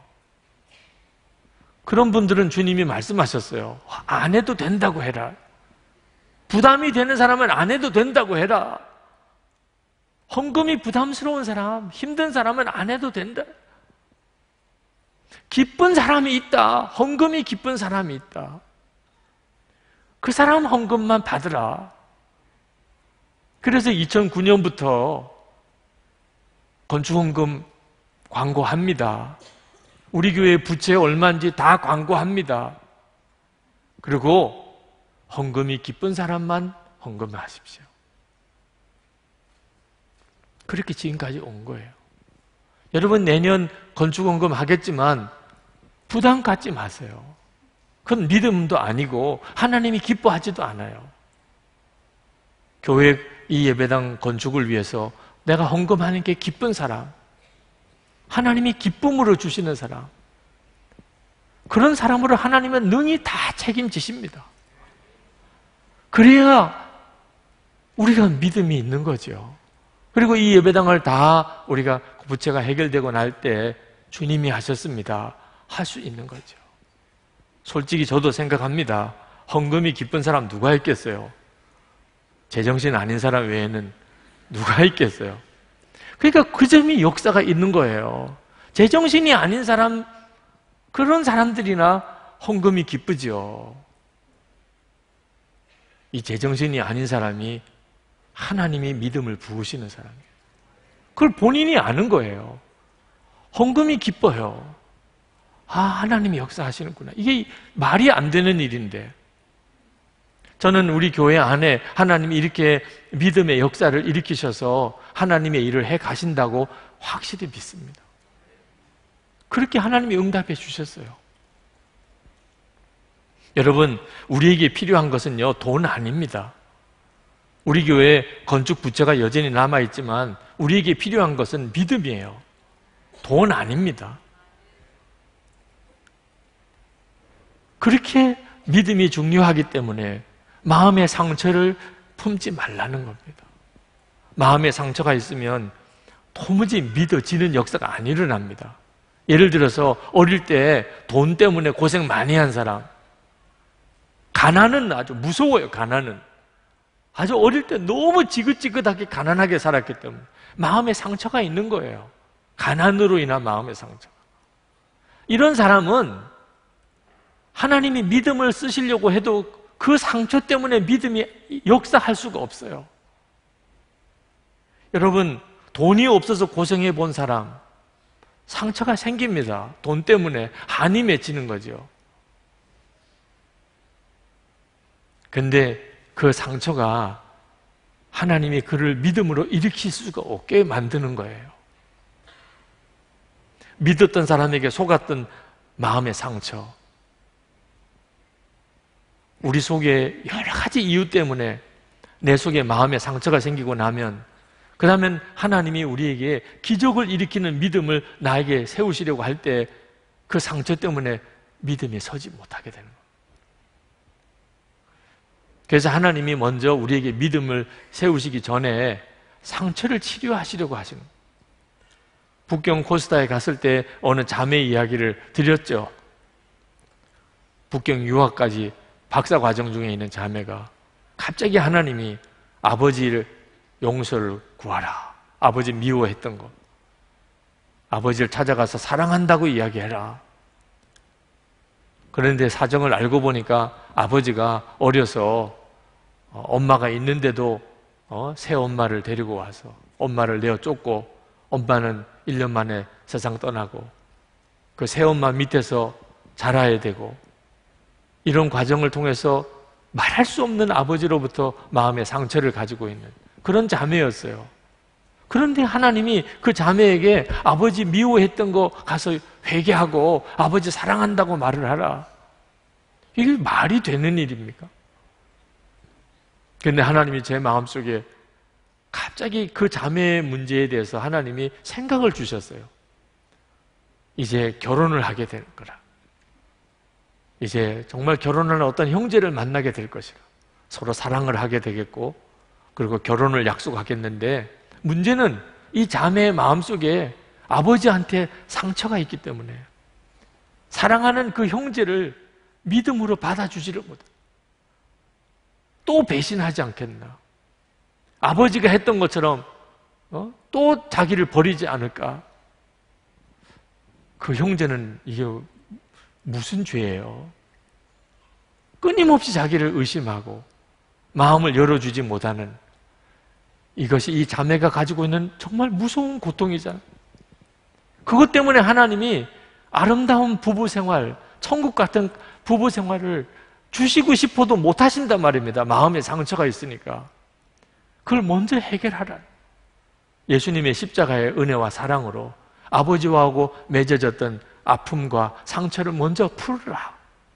그런 분들은 주님이 말씀하셨어요. 안 해도 된다고 해라. 부담이 되는 사람은 안 해도 된다고 해라. 헌금이 부담스러운 사람, 힘든 사람은 안 해도 된다. 기쁜 사람이 있다. 헌금이 기쁜 사람이 있다. 그 사람 헌금만 받으라. 그래서 2009년부터 건축헌금 광고합니다. 우리 교회 부채 얼마인지 다 광고합니다. 그리고 헌금이 기쁜 사람만 헌금하십시오. 그렇게 지금까지 온 거예요. 여러분, 내년 건축헌금 하겠지만 부담 갖지 마세요. 그건 믿음도 아니고 하나님이 기뻐하지도 않아요. 교회 이 예배당 건축을 위해서 내가 헌금하는 게 기쁜 사람, 하나님이 기쁨으로 주시는 사람, 그런 사람으로 하나님은 능히 다 책임지십니다. 그래야 우리가 믿음이 있는 거죠. 그리고 이 예배당을 다 우리가 부채가 해결되고 날 때 주님이 하셨습니다. 할 수 있는 거죠. 솔직히 저도 생각합니다. 헌금이 기쁜 사람 누가 있겠어요? 제정신 아닌 사람 외에는 누가 있겠어요? 그러니까 그 점이 역사가 있는 거예요. 제정신이 아닌 사람, 그런 사람들이나 헌금이 기쁘죠. 이 제정신이 아닌 사람이 하나님이 믿음을 부으시는 사람이에요. 그걸 본인이 아는 거예요. 헌금이 기뻐요. 아, 하나님이 역사하시는구나. 이게 말이 안 되는 일인데, 저는 우리 교회 안에 하나님이 이렇게 믿음의 역사를 일으키셔서 하나님의 일을 해 가신다고 확실히 믿습니다. 그렇게 하나님이 응답해 주셨어요. 여러분, 우리에게 필요한 것은요, 돈 아닙니다. 우리 교회 건축 부채가 여전히 남아있지만 우리에게 필요한 것은 믿음이에요. 돈 아닙니다. 그렇게 믿음이 중요하기 때문에 마음의 상처를 품지 말라는 겁니다. 마음의 상처가 있으면 도무지 믿어지는 역사가 안 일어납니다. 예를 들어서 어릴 때 돈 때문에 고생 많이 한 사람, 가난은 아주 무서워요. 가난은 아주 어릴 때 너무 지긋지긋하게 가난하게 살았기 때문에 마음의 상처가 있는 거예요. 가난으로 인한 마음의 상처. 이런 사람은 하나님이 믿음을 쓰시려고 해도 그 상처 때문에 믿음이 역사할 수가 없어요. 여러분, 돈이 없어서 고생해 본 사람, 상처가 생깁니다. 돈 때문에 한이 맺히는 거죠. 근데 그 상처가 하나님이 그를 믿음으로 일으킬 수가 없게 만드는 거예요. 믿었던 사람에게 속았던 마음의 상처, 우리 속에 여러 가지 이유 때문에 내 속에 마음의 상처가 생기고 나면, 그러면 하나님이 우리에게 기적을 일으키는 믿음을 나에게 세우시려고 할 때 그 상처 때문에 믿음이 서지 못하게 되는 거예요. 그래서 하나님이 먼저 우리에게 믿음을 세우시기 전에 상처를 치료하시려고 하시는 거예요. 북경 코스타에 갔을 때 어느 자매 이야기를 드렸죠. 북경 유학까지 박사 과정 중에 있는 자매가 갑자기 하나님이 아버지를 용서를 구하라. 아버지 미워했던 것. 아버지를 찾아가서 사랑한다고 이야기해라. 그런데 사정을 알고 보니까 아버지가 어려서 엄마가 있는데도 새 엄마를 데리고 와서 엄마를 내어 쫓고, 엄마는 1년 만에 세상 떠나고 그 새 엄마 밑에서 자라야 되고, 이런 과정을 통해서 말할 수 없는 아버지로부터 마음의 상처를 가지고 있는 그런 자매였어요. 그런데 하나님이 그 자매에게 아버지 미워했던 거 가서 회개하고 아버지 사랑한다고 말을 하라. 이게 말이 되는 일입니까? 그런데 하나님이 제 마음속에 갑자기 그 자매의 문제에 대해서 하나님이 생각을 주셨어요. 이제 결혼을 하게 될 거라. 이제 정말 결혼하는 어떤 형제를 만나게 될 것이라. 서로 사랑을 하게 되겠고, 그리고 결혼을 약속하겠는데, 문제는 이 자매의 마음속에 아버지한테 상처가 있기 때문에 사랑하는 그 형제를 믿음으로 받아주지를 못해. 또 배신하지 않겠나? 아버지가 했던 것처럼 또 자기를 버리지 않을까? 그 형제는 이게 무슨 죄예요? 끊임없이 자기를 의심하고 마음을 열어주지 못하는 이것이 이 자매가 가지고 있는 정말 무서운 고통이잖아요. 그것 때문에 하나님이 아름다운 부부 생활, 천국 같은 부부 생활을 주시고 싶어도 못 하신단 말입니다. 마음에 상처가 있으니까. 그걸 먼저 해결하라. 예수님의 십자가의 은혜와 사랑으로 아버지와하고 맺어졌던 아픔과 상처를 먼저 풀으라.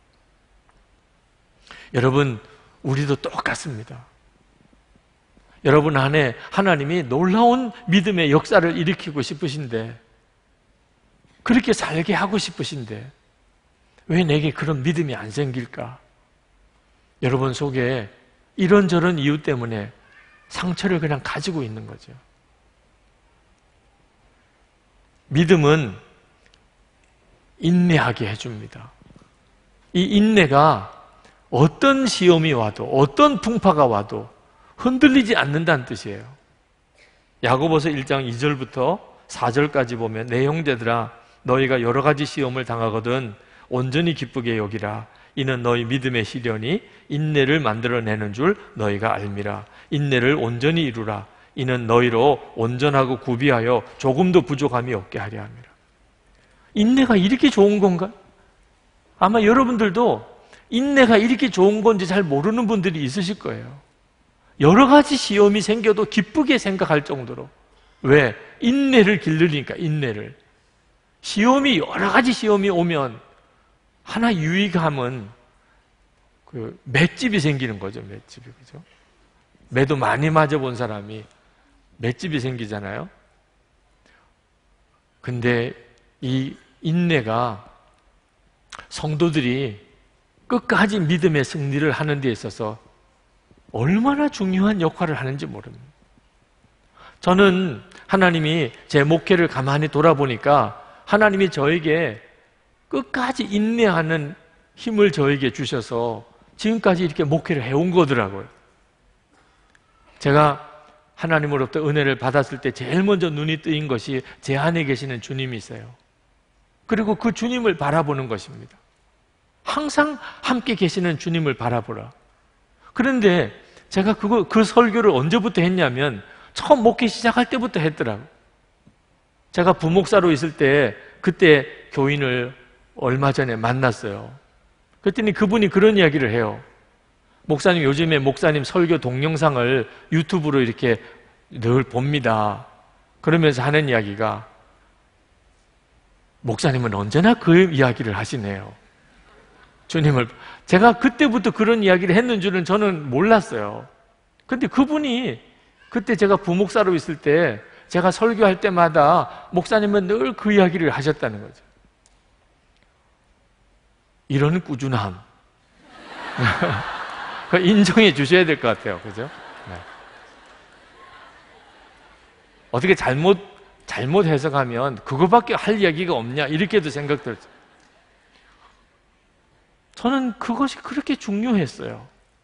여러분, 우리도 똑같습니다. 여러분 안에 하나님이 놀라운 믿음의 역사를 일으키고 싶으신데, 그렇게 살게 하고 싶으신데 왜 내게 그런 믿음이 안 생길까? 여러분 속에 이런저런 이유 때문에 상처를 그냥 가지고 있는 거죠. 믿음은 인내하게 해줍니다. 이 인내가 어떤 시험이 와도, 어떤 풍파가 와도 흔들리지 않는다는 뜻이에요. 야고보서 1장 2절부터 4절까지 보면, 내 형제들아 너희가 여러 가지 시험을 당하거든 온전히 기쁘게 여기라. 이는 너희 믿음의 시련이 인내를 만들어내는 줄 너희가 알미라. 인내를 온전히 이루라. 이는 너희로 온전하고 구비하여 조금도 부족함이 없게 하려 함이라. 인내가 이렇게 좋은 건가? 아마 여러분들도 인내가 이렇게 좋은 건지 잘 모르는 분들이 있으실 거예요. 여러 가지 시험이 생겨도 기쁘게 생각할 정도로. 왜? 인내를 기르니까, 인내를. 시험이, 여러 가지 시험이 오면 하나 유의감은 그 맷집이 생기는 거죠, 맷집이. 그죠? 매도 많이 맞아본 사람이 맷집이 생기잖아요. 근데 이 인내가 성도들이 끝까지 믿음의 승리를 하는 데 있어서 얼마나 중요한 역할을 하는지 모릅니다. 저는 하나님이 제 목회를 가만히 돌아보니까 하나님이 저에게 끝까지 인내하는 힘을 저에게 주셔서 지금까지 이렇게 목회를 해온 거더라고요. 제가 하나님으로부터 은혜를 받았을 때 제일 먼저 눈이 뜨인 것이 제 안에 계시는 주님이세요. 그리고 그 주님을 바라보는 것입니다. 항상 함께 계시는 주님을 바라보라. 그런데 제가 그 설교를 언제부터 했냐면 처음 목회 시작할 때부터 했더라고요. 제가 부목사로 있을 때 그때 교인을 얼마 전에 만났어요. 그랬더니 그분이 그런 이야기를 해요. 목사님, 요즘에 목사님 설교 동영상을 유튜브로 이렇게 늘 봅니다. 그러면서 하는 이야기가, 목사님은 언제나 그 이야기를 하시네요. 주님을. 제가 그때부터 그런 이야기를 했는 줄은 저는 몰랐어요. 근데 그분이 그때 제가 부목사로 있을 때 제가 설교할 때마다 목사님은 늘 그 이야기를 하셨다는 거죠. 이런 꾸준함. 인정해 주셔야 될 것 같아요. 그죠? 네. 어떻게 잘못 해석하면 그거밖에 할 이야기가 없냐, 이렇게도 생각 들죠. 저는 그것이 그렇게 중요했어요.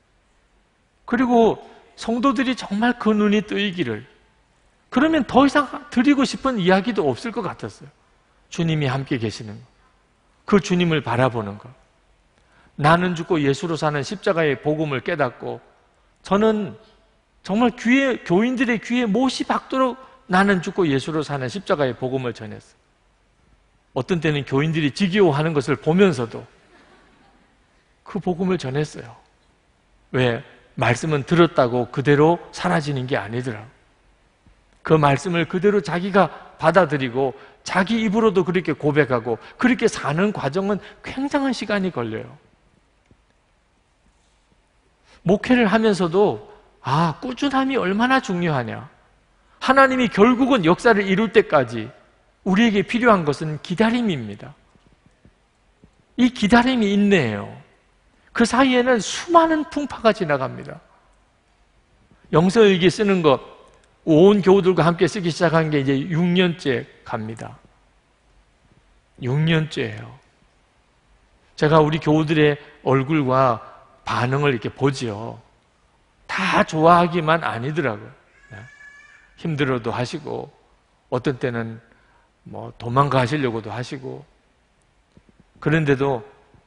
그리고 성도들이 정말 그 눈이 뜨이기를, 그러면 더 이상 드리고 싶은 이야기도 없을 것 같았어요. 주님이 함께 계시는 것, 그 주님을 바라보는 것, 나는 죽고 예수로 사는 십자가의 복음을 깨닫고, 저는 정말 교인들의 귀에 못이 박도록 나는 죽고 예수로 사는 십자가의 복음을 전했어요. 어떤 때는 교인들이 지겨워하는 것을 보면서도 그 복음을 전했어요. 왜? 말씀은 들었다고 그대로 사라지는 게 아니더라고요. 그 말씀을 그대로 자기가 받아들이고 자기 입으로도 그렇게 고백하고 그렇게 사는 과정은 굉장한 시간이 걸려요. 목회를 하면서도 꾸준함이 얼마나 중요하냐. 하나님이 결국은 역사를 이룰 때까지 우리에게 필요한 것은 기다림입니다. 이 기다림이 인내예요. 그 사이에는 수많은 풍파가 지나갑니다. 영서일기 쓰는 것, 온 교우들과 함께 쓰기 시작한 게 이제 6년째 갑니다. 6년째예요. 제가 우리 교우들의 얼굴과 반응을 이렇게 보지요. 다 좋아하기만 아니더라고요. 힘들어도 하시고, 어떤 때는 도망가시려고도 하시고, 그런데도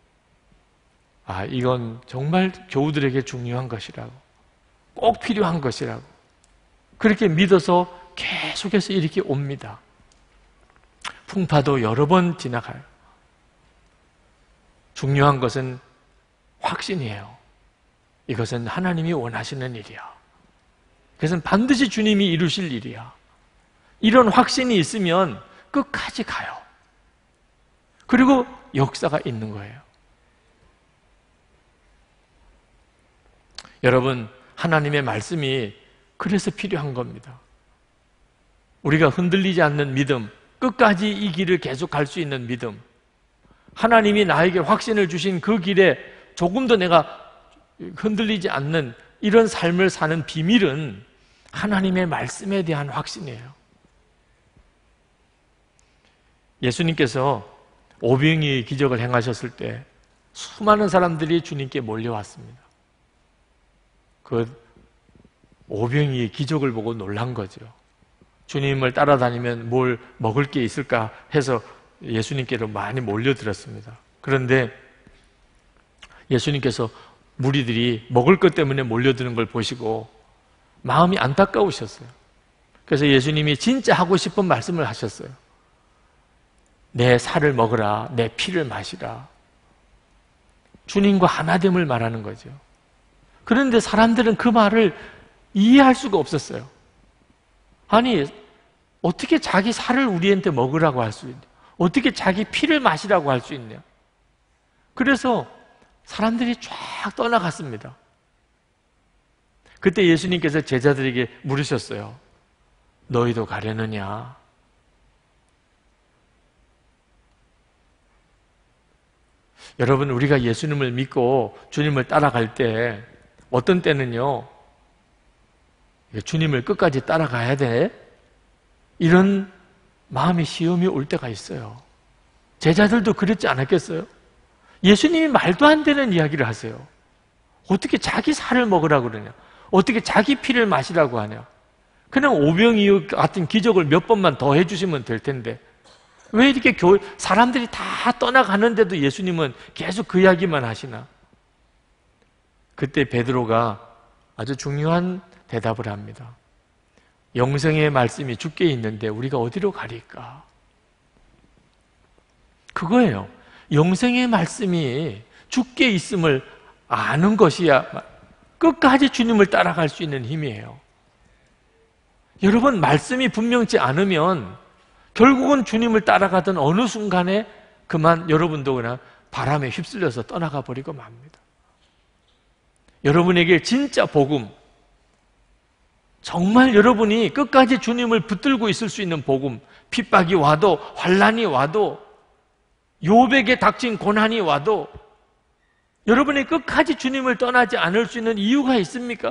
이건 정말 교우들에게 중요한 것이라고, 꼭 필요한 것이라고 그렇게 믿어서 계속해서 이렇게 옵니다. 풍파도 여러 번 지나가요. 중요한 것은 확신이에요. 이것은 하나님이 원하시는 일이야. 그것은 반드시 주님이 이루실 일이야. 이런 확신이 있으면 끝까지 가요. 그리고 역사가 있는 거예요. 여러분, 하나님의 말씀이 그래서 필요한 겁니다. 우리가 흔들리지 않는 믿음, 끝까지 이 길을 계속 갈 수 있는 믿음, 하나님이 나에게 확신을 주신 그 길에 조금도 내가 흔들리지 않는 이런 삶을 사는 비밀은 하나님의 말씀에 대한 확신이에요. 예수님께서 오병이의 기적을 행하셨을 때 수많은 사람들이 주님께 몰려왔습니다. 그 오병이의 기적을 보고 놀란 거죠. 주님을 따라다니면 뭘 먹을 게 있을까 해서 예수님께로 많이 몰려들었습니다. 그런데 예수님께서 무리들이 먹을 것 때문에 몰려드는 걸 보시고 마음이 안타까우셨어요. 그래서 예수님이 진짜 하고 싶은 말씀을 하셨어요. 내 살을 먹으라, 내 피를 마시라. 주님과 하나됨을 말하는 거죠. 그런데 사람들은 그 말을 이해할 수가 없었어요. 아니, 어떻게 자기 살을 우리한테 먹으라고 할 수 있냐? 어떻게 자기 피를 마시라고 할 수 있냐? 그래서 사람들이 쫙 떠나갔습니다. 그때 예수님께서 제자들에게 물으셨어요. 너희도 가려느냐? 여러분, 우리가 예수님을 믿고 주님을 따라갈 때 어떤 때는요, 주님을 끝까지 따라가야 돼? 이런 마음의 시험이 올 때가 있어요. 제자들도 그랬지 않았겠어요? 예수님이 말도 안 되는 이야기를 하세요. 어떻게 자기 살을 먹으라고 그러냐? 어떻게 자기 피를 마시라고 하냐? 그냥 오병이어 같은 기적을 몇 번만 더 해주시면 될 텐데 왜 이렇게 사람들이 다 떠나가는데도 예수님은 계속 그 이야기만 하시나? 그때 베드로가 아주 중요한 대답을 합니다. 영생의 말씀이 주께 있는데 우리가 어디로 가리까? 그거예요. 영생의 말씀이 주께 있음을 아는 것이야 끝까지 주님을 따라갈 수 있는 힘이에요. 여러분, 말씀이 분명치 않으면 결국은 주님을 따라가던 어느 순간에 그만 여러분도 그냥 바람에 휩쓸려서 떠나가 버리고 맙니다. 여러분에게 진짜 복음, 정말 여러분이 끝까지 주님을 붙들고 있을 수 있는 복음, 핍박이 와도 환난이 와도 욥에게 닥친 고난이 와도 여러분이 끝까지 주님을 떠나지 않을 수 있는 이유가 있습니까?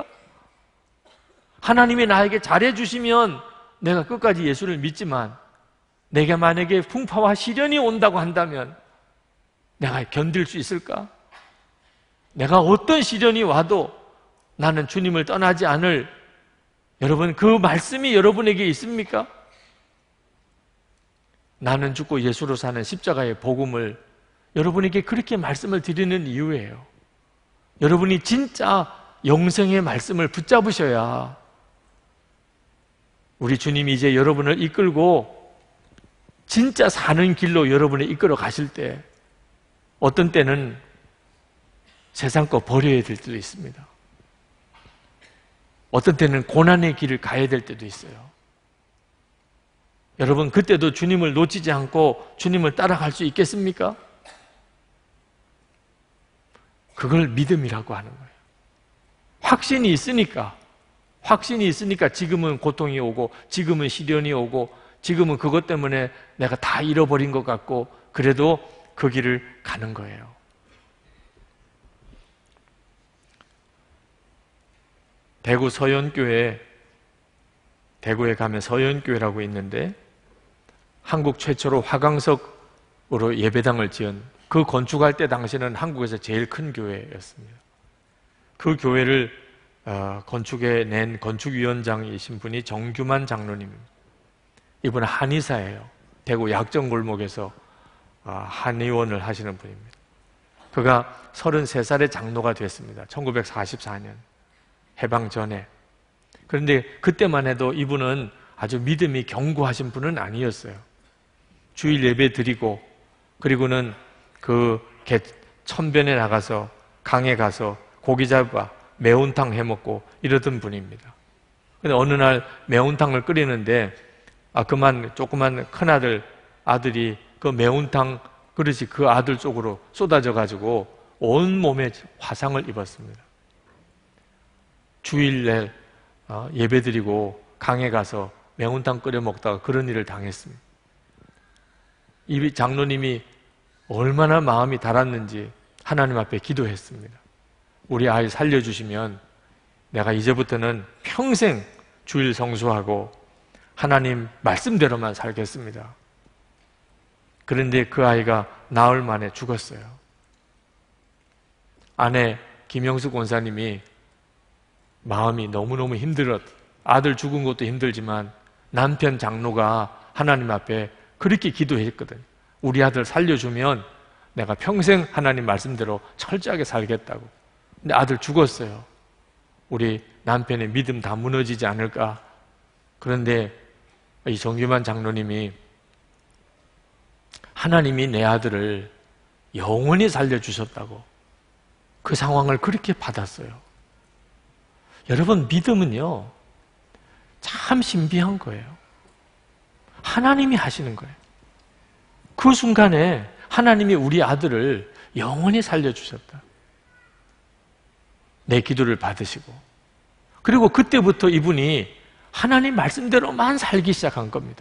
하나님이 나에게 잘해주시면 내가 끝까지 예수를 믿지만 내가 만약에 풍파와 시련이 온다고 한다면 내가 견딜 수 있을까? 내가 어떤 시련이 와도 나는 주님을 떠나지 않을, 여러분, 그 말씀이 여러분에게 있습니까? 나는 죽고 예수로 사는 십자가의 복음을 여러분에게 그렇게 말씀을 드리는 이유예요. 여러분이 진짜 영생의 말씀을 붙잡으셔야 우리 주님이 이제 여러분을 이끌고 진짜 사는 길로 여러분을 이끌어 가실 때 어떤 때는 세상 거 버려야 될 때도 있습니다. 어떤 때는 고난의 길을 가야 될 때도 있어요. 여러분, 그때도 주님을 놓치지 않고 주님을 따라갈 수 있겠습니까? 그걸 믿음이라고 하는 거예요. 확신이 있으니까 지금은 고통이 오고, 지금은 시련이 오고, 지금은 그것 때문에 내가 다 잃어버린 것 같고, 그래도 그 길을 가는 거예요. 대구 서연교회, 대구에 가면 서연교회라고 있는데, 한국 최초로 화강석으로 예배당을 지은, 그 건축할 때 당시는 한국에서 제일 큰 교회였습니다. 그 교회를 건축해 낸 건축위원장이신 분이 정규만 장로님입니다. 이분은 한의사예요. 대구 약정골목에서 한의원을 하시는 분입니다. 그가 33살에 장로가 됐습니다. 1944년 해방 전에. 그런데 그때만 해도 이분은 아주 믿음이 견고하신 분은 아니었어요. 주일 예배 드리고, 그리고는 그 천변에 나가서 강에 가서 고기 잡아 매운탕 해먹고 이러던 분입니다. 근데 어느 날 매운탕을 끓이는데 그만 조그만 큰아들, 아들이 그 매운탕 그릇이 그 아들 쪽으로 쏟아져 가지고 온 몸에 화상을 입었습니다. 주일날 예배드리고 강에 가서 매운탕 끓여 먹다가 그런 일을 당했습니다. 이 장로님이 얼마나 마음이 달았는지 하나님 앞에 기도했습니다. 우리 아이 살려주시면 내가 이제부터는 평생 주일 성수하고 하나님 말씀대로만 살겠습니다. 그런데 그 아이가 나흘 만에 죽었어요. 아내 김영숙 권사님이 마음이 너무너무 힘들었. 아들 죽은 것도 힘들지만 남편 장로가 하나님 앞에 그렇게 기도했거든요. 우리 아들 살려주면 내가 평생 하나님 말씀대로 철저하게 살겠다고. 근데 아들 죽었어요. 우리 남편의 믿음 다 무너지지 않을까. 그런데 이 정규만 장로님이 하나님이 내 아들을 영원히 살려주셨다고 그 상황을 그렇게 받았어요. 여러분, 믿음은요 참 신비한 거예요. 하나님이 하시는 거예요. 그 순간에 하나님이 우리 아들을 영원히 살려주셨다. 내 기도를 받으시고, 그리고 그때부터 이분이 하나님 말씀대로만 살기 시작한 겁니다.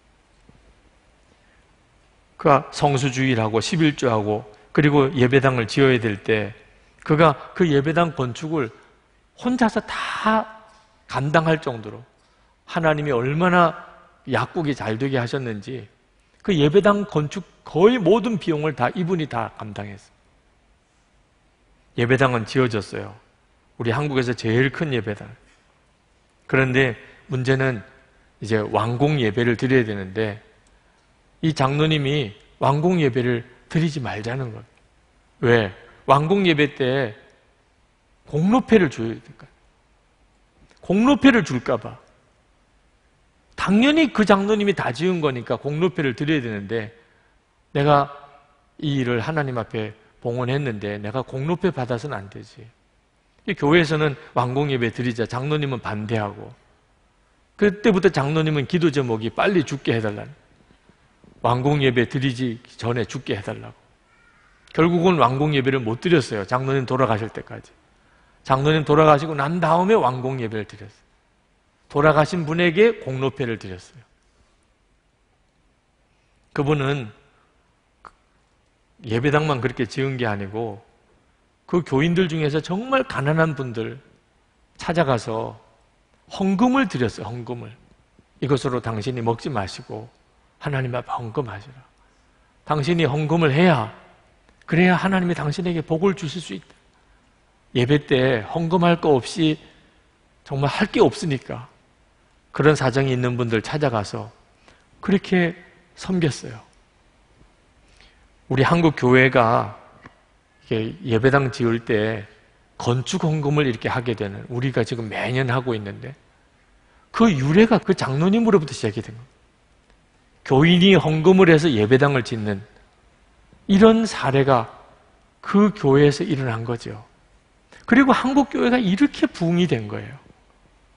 그가 성수주일하고 11조하고 그리고 예배당을 지어야 될 때 그가 그 예배당 건축을 혼자서 다 감당할 정도로 하나님이 얼마나 약국이 잘 되게 하셨는지 그 예배당 건축 거의 모든 비용을 다 이분이 다 감당했어요. 예배당은 지어졌어요. 우리 한국에서 제일 큰 예배당. 그런데 문제는 이제 완공 예배를 드려야 되는데 이 장로님이 완공 예배를 드리지 말자는 거예요. 왜? 완공 예배 때 공로패를 줘야 될까? 공로패를 줄까 봐. 당연히 그 장로님이 다 지은 거니까 공로패를 드려야 되는데 내가 이 일을 하나님 앞에 봉헌했는데 내가 공로패 받아서는 안 되지. 이 교회에서는 완공 예배 드리자, 장로님은 반대하고, 그때부터 장로님은 기도 제목이 빨리 죽게 해달라는, 완공 예배 드리기 전에 죽게 해달라고. 결국은 완공 예배를 못 드렸어요. 장로님 돌아가실 때까지. 장로님 돌아가시고 난 다음에 완공 예배를 드렸어요. 돌아가신 분에게 공로패를 드렸어요. 그분은 예배당만 그렇게 지은 게 아니고 그 교인들 중에서 정말 가난한 분들 찾아가서 헌금을 드렸어요. 헌금을. 이것으로 당신이 먹지 마시고 하나님 앞에 헌금하시라. 당신이 헌금을 해야, 그래야 하나님이 당신에게 복을 주실 수 있다. 예배 때 헌금할 거 없이 정말 할 게 없으니까 그런 사정이 있는 분들 찾아가서 그렇게 섬겼어요. 우리 한국 교회가 예배당 지을 때 건축 헌금을 이렇게 하게 되는, 우리가 지금 매년 하고 있는데 그 유래가 그 장로님으로부터 시작이 된 겁니다. 교인이 헌금을 해서 예배당을 짓는 이런 사례가 그 교회에서 일어난 거죠. 그리고 한국 교회가 이렇게 부흥이 된 거예요.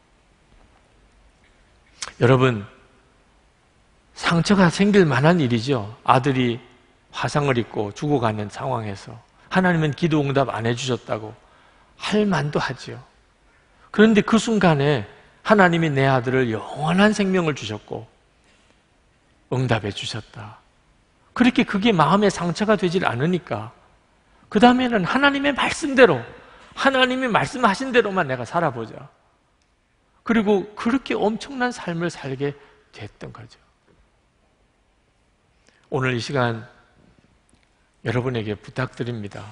여러분, 상처가 생길 만한 일이죠. 아들이 화상을 입고 죽어가는 상황에서 하나님은 기도 응답 안 해주셨다고 할 만도 하지요. 그런데 그 순간에 하나님이 내 아들을 영원한 생명을 주셨고 응답해 주셨다. 그렇게 그게 마음의 상처가 되질 않으니까 그 다음에는 하나님의 말씀대로, 하나님이 말씀하신 대로만 내가 살아보자. 그리고 그렇게 엄청난 삶을 살게 됐던 거죠. 오늘 이 시간 여러분에게 부탁드립니다.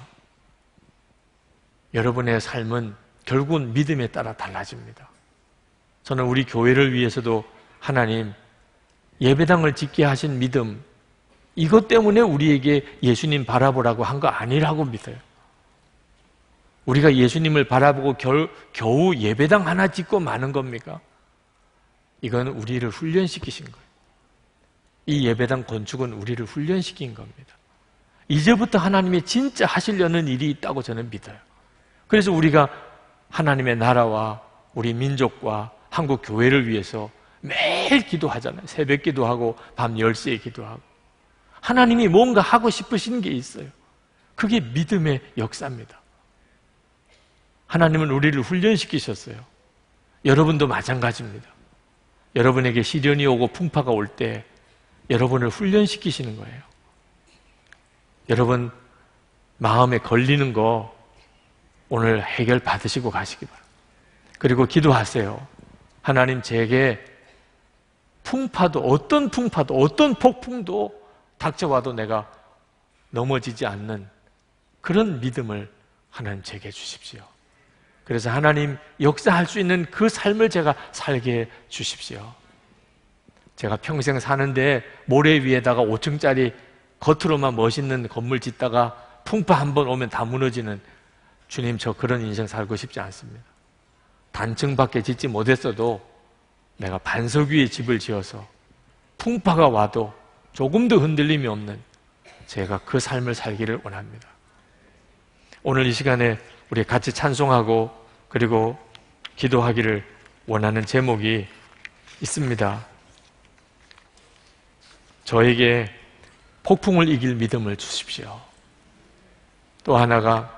여러분의 삶은 결국은 믿음에 따라 달라집니다. 저는 우리 교회를 위해서도 하나님 예배당을 짓게 하신 믿음, 이것 때문에 우리에게 예수님 바라보라고 한 거 아니라고 믿어요. 우리가 예수님을 바라보고 겨우 예배당 하나 짓고 마는 겁니까? 이건 우리를 훈련시키신 거예요. 이 예배당 건축은 우리를 훈련시킨 겁니다. 이제부터 하나님이 진짜 하시려는 일이 있다고 저는 믿어요. 그래서 우리가 하나님의 나라와 우리 민족과 한국 교회를 위해서 매일 기도하잖아요. 새벽 기도하고 밤 10시에 기도하고. 하나님이 뭔가 하고 싶으신 게 있어요. 그게 믿음의 역사입니다. 하나님은 우리를 훈련시키셨어요. 여러분도 마찬가지입니다. 여러분에게 시련이 오고 풍파가 올 때 여러분을 훈련시키시는 거예요. 여러분 마음에 걸리는 거 오늘 해결 받으시고 가시기 바랍니다. 그리고 기도하세요. 하나님, 제게 어떤 풍파도 어떤 폭풍도 닥쳐와도 내가 넘어지지 않는 그런 믿음을 하나님 제게 주십시오. 그래서 하나님 역사할 수 있는 그 삶을 제가 살게 해 주십시오. 제가 평생 사는데 모래 위에다가 5층짜리 겉으로만 멋있는 건물 짓다가 풍파 한번 오면 다 무너지는, 주님, 저 그런 인생 살고 싶지 않습니다. 단층밖에 짓지 못했어도 내가 반석 위에 집을 지어서 풍파가 와도 조금 더 흔들림이 없는 제가 그 삶을 살기를 원합니다. 오늘 이 시간에 우리 같이 찬송하고 그리고 기도하기를 원하는 제목이 있습니다. 저에게 폭풍을 이길 믿음을 주십시오. 또 하나가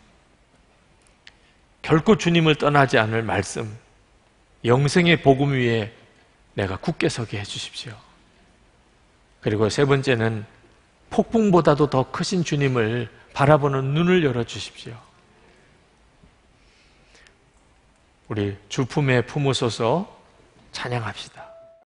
결코 주님을 떠나지 않을 말씀, 영생의 복음 위에 내가 굳게 서게 해주십시오. 그리고 세 번째는 폭풍보다도 더 크신 주님을 바라보는 눈을 열어주십시오. 우리 주 품에 품으소서 찬양합시다.